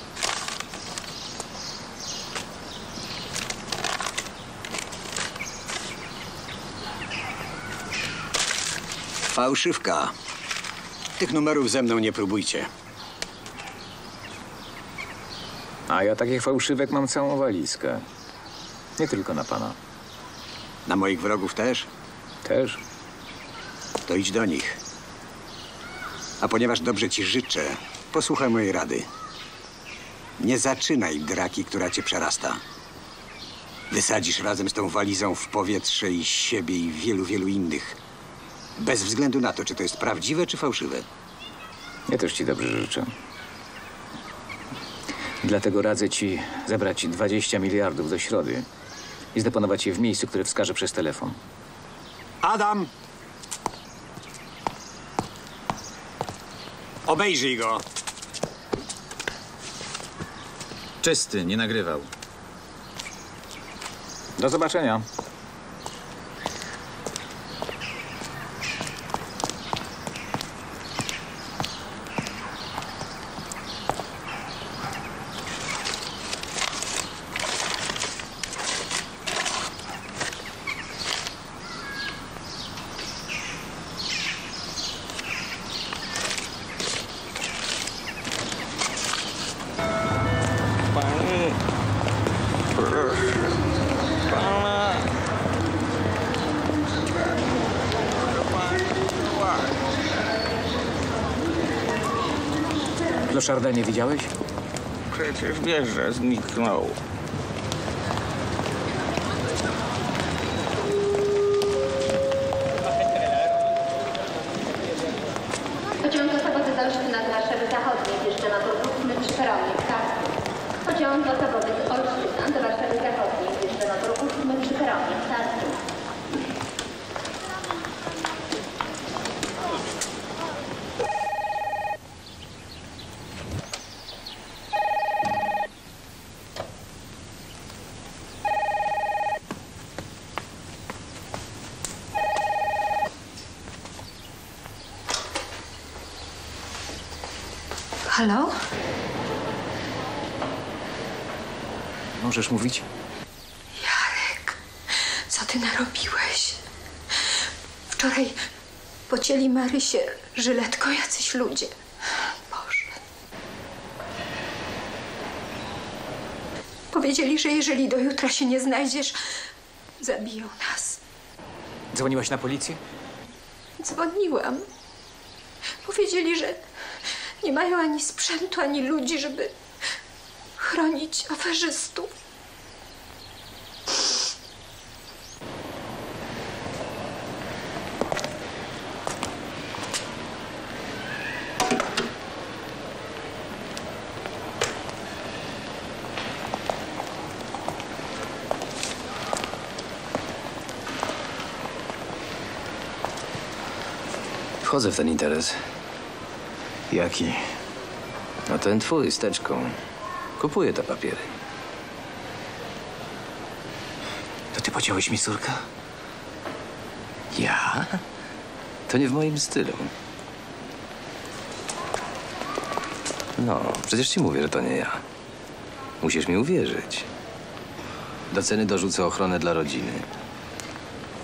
Fałszywka. Tych numerów ze mną nie próbujcie. A ja takich fałszywek mam całą walizkę. Nie tylko na pana. Na moich wrogów też? Też. To idź do nich. A ponieważ dobrze ci życzę, posłuchaj mojej rady. Nie zaczynaj draki, która cię przerasta. Wysadzisz razem z tą walizą w powietrze i siebie i wielu, wielu innych. Bez względu na to, czy to jest prawdziwe, czy fałszywe. Ja też ci dobrze życzę. Dlatego radzę ci zebrać dwadzieścia miliardów do środy i zdeponować je w miejscu, które wskażę przez telefon. Adam! Obejrzyj go. Czysty, nie nagrywał. Do zobaczenia. Loszarda nie widziałeś? Przecież wiesz, że zniknął. Pociąg osobowy z Olsztyna z Warszawy Zachodniej wjeżdża na tor przy peronie w Targu. Pociąg osobowy z Olsztyna do Warszawy Zachodniej wjeżdża na tor przy peronie w Targu. Halo? Możesz mówić? Jarek, co ty narobiłeś? Wczoraj pocięli Marysię żyletką jacyś ludzie. Boże. Powiedzieli, że jeżeli do jutra się nie znajdziesz, zabiją nas. Dzwoniłaś na policję? Dzwoniłam. Powiedzieli, że nie mają ani sprzętu, ani ludzi, żeby chronić aferzystów. Wchodzę w ten interes. Jaki? No ten twój, z teczką. Kupuję te papiery. To ty pociąłeś mi córkę? Ja? To nie w moim stylu. No, przecież ci mówię, że to nie ja. Musisz mi uwierzyć. Do ceny dorzucę ochronę dla rodziny.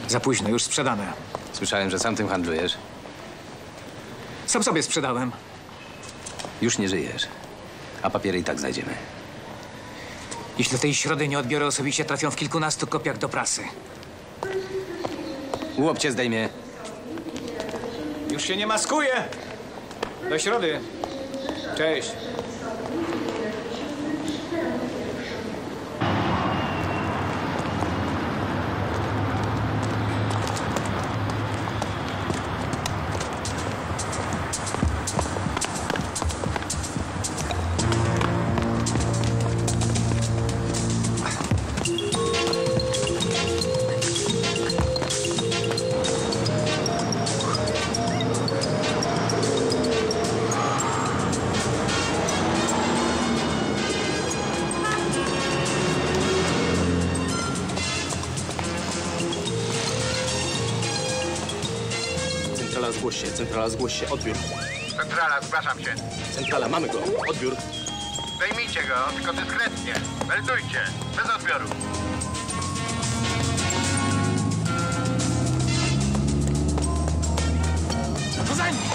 Za późno, już sprzedane. Słyszałem, że sam tym handlujesz. Sam sobie sprzedałem. Już nie żyjesz, a papiery i tak znajdziemy. Jeśli tej środy nie odbiorę osobiście, trafią w kilkunastu kopiach do prasy. Łopcie zdejmie. Już się nie maskuję! Do środy. Cześć. Centrala, zgłoś się, centrala, zgłoś się, odbiór. Centrala, zgłaszam się. Centrala, mamy go, odbiór. Zdejmijcie go, tylko dyskretnie. Meldujcie, bez odbioru. To za nim!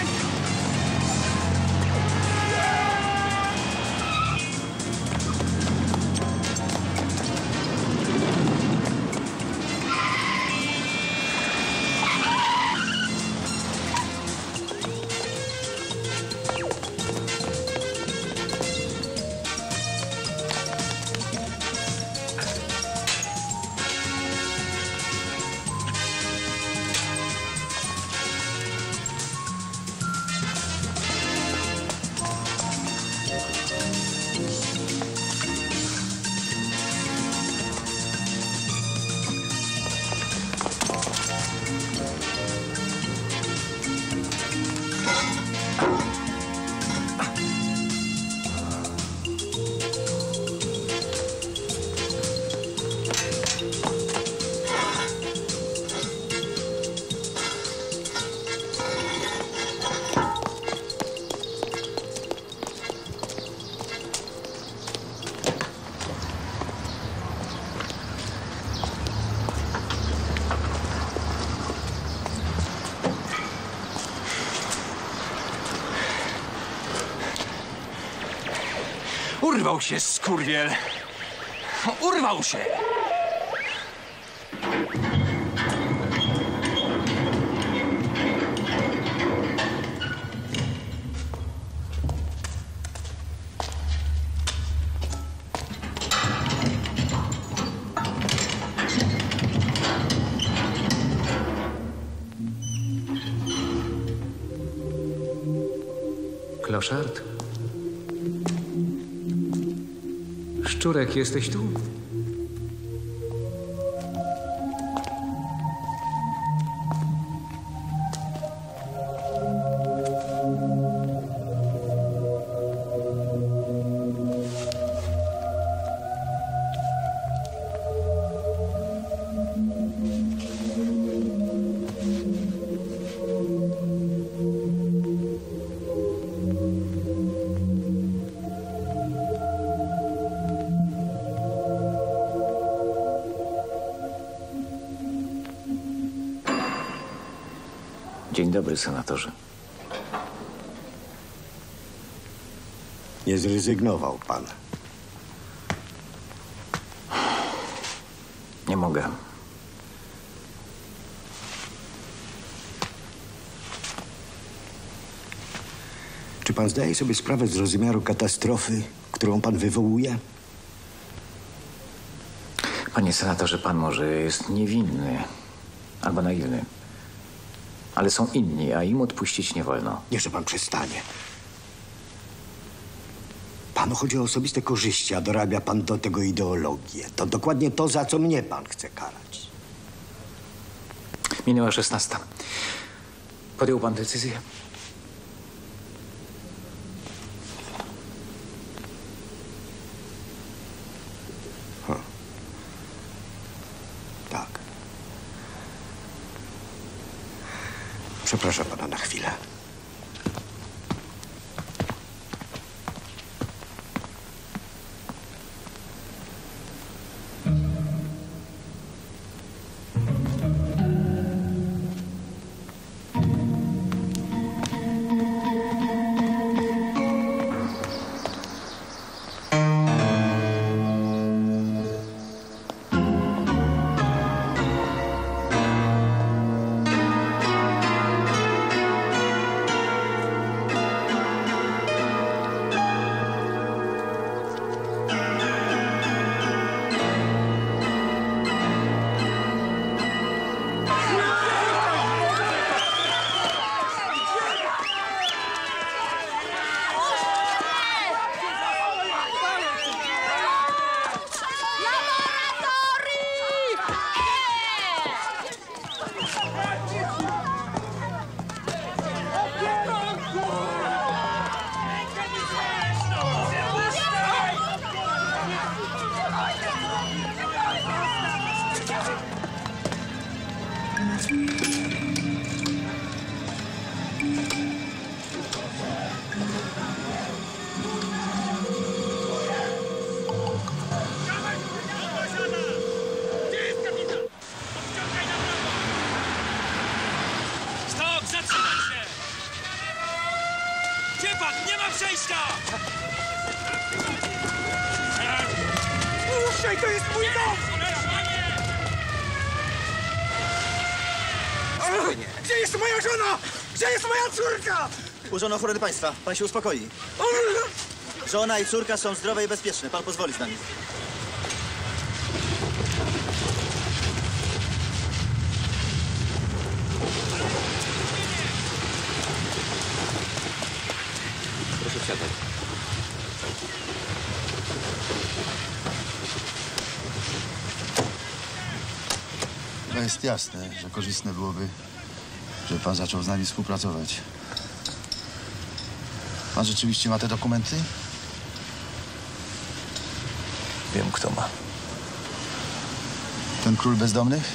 Urwał się, skurwiel! Urwał się! Kloszard? Szczurek, jesteś tu? Dzień dobry, senatorze. Nie zrezygnował pan. Nie mogę. Czy pan zdaje sobie sprawę z rozmiaru katastrofy, którą pan wywołuje? Panie senatorze, pan może jest niewinny albo naiwny. Ale są inni, a im odpuścić nie wolno. Niechże pan przestanie. Panu chodzi o osobiste korzyści, a dorabia pan do tego ideologię. To dokładnie to, za co mnie pan chce karać. Minęła szesnasta. Podjął pan decyzję? Ha. Tak. Przepraszam pana na chwilę. Gdzie pan? Nie ma przejścia! Ruszaj, to jest mój dom! Spokojnie. Gdzie jest moja żona? Gdzie jest moja córka? Urząd Ochrony Państwa, pan się uspokoi. Żona i córka są zdrowe i bezpieczne. Pan pozwoli z nami. Proszę wsiadać. To jest jasne, że korzystne byłoby, żeby pan zaczął z nami współpracować. Pan rzeczywiście ma te dokumenty? Wiem, kto ma. Ten król bezdomnych?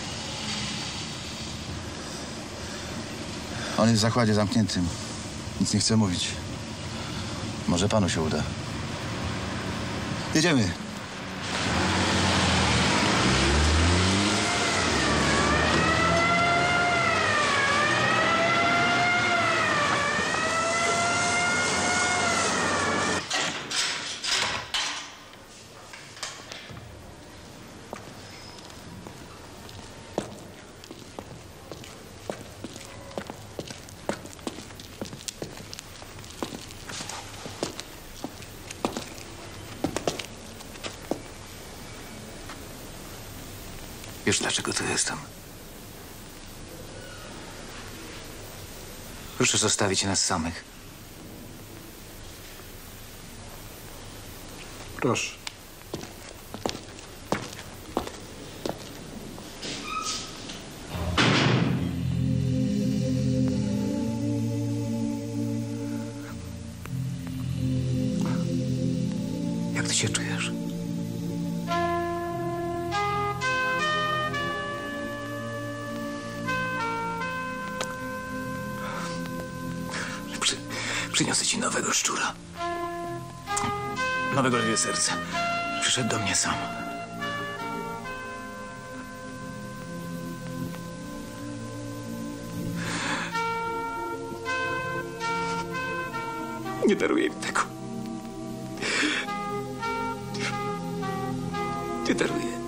On jest w zakładzie zamkniętym. Nic nie chce mówić. Może panu się uda. Jedziemy. Wiesz, dlaczego tu jestem? Proszę zostawić nas samych. Proszę. Jak ty się czujesz? Przy, przyniosę ci nowego szczura. Nowego lwie serca. Przyszedł do mnie sam. Nie daruję mi tego. Nie daruję.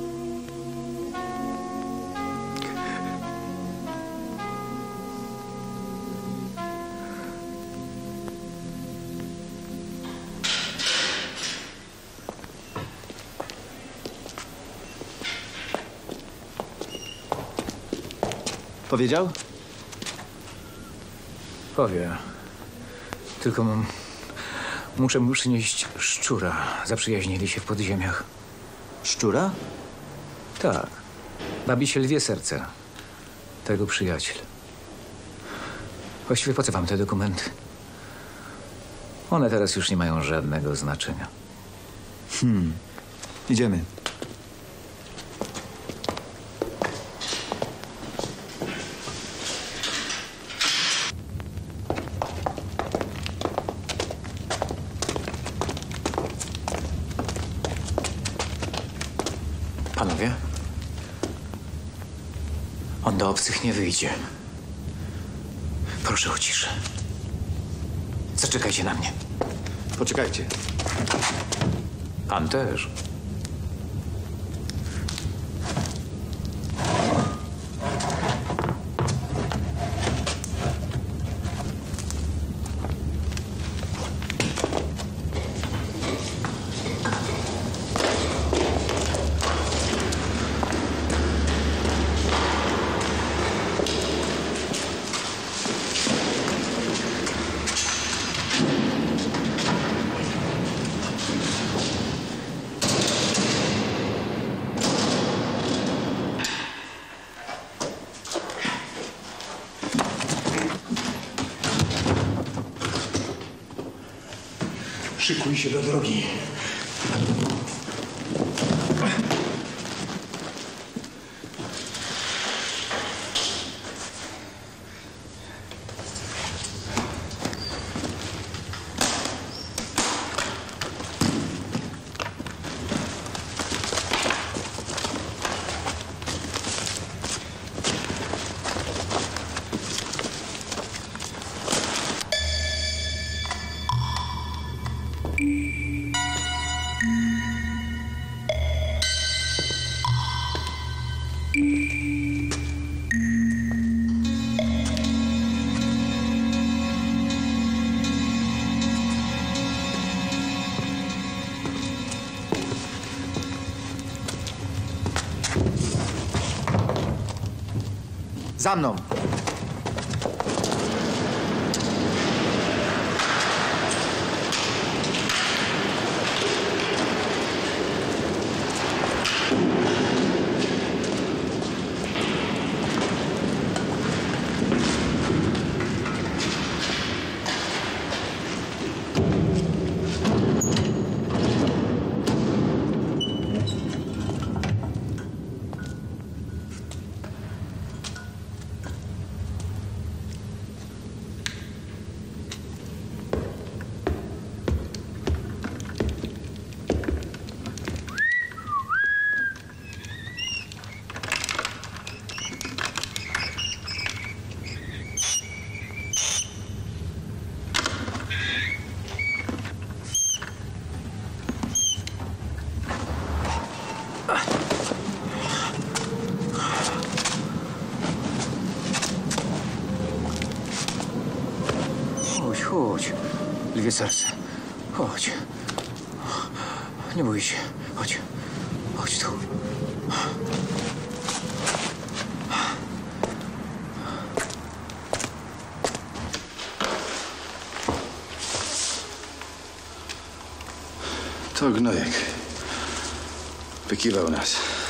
Powiedział? Powie. Tylko mam... muszę mu przynieść szczura. Zaprzyjaźnili się w podziemiach. Szczura? Tak. Bawi się lwie serce. Tego przyjaciel. Właściwie po co wam te dokumenty? One teraz już nie mają żadnego znaczenia. Hmm. Idziemy. Panowie? On do obcych nie wyjdzie. Proszę o ciszę. Zaczekajcie na mnie. Poczekajcie. Pan też. Szykuj się do drogi. Za mną. Chodź, chodź. Lwie serce. Chodź. Nie bój się. Chodź. Chodź tu. To gnojek. Wykiwał nas.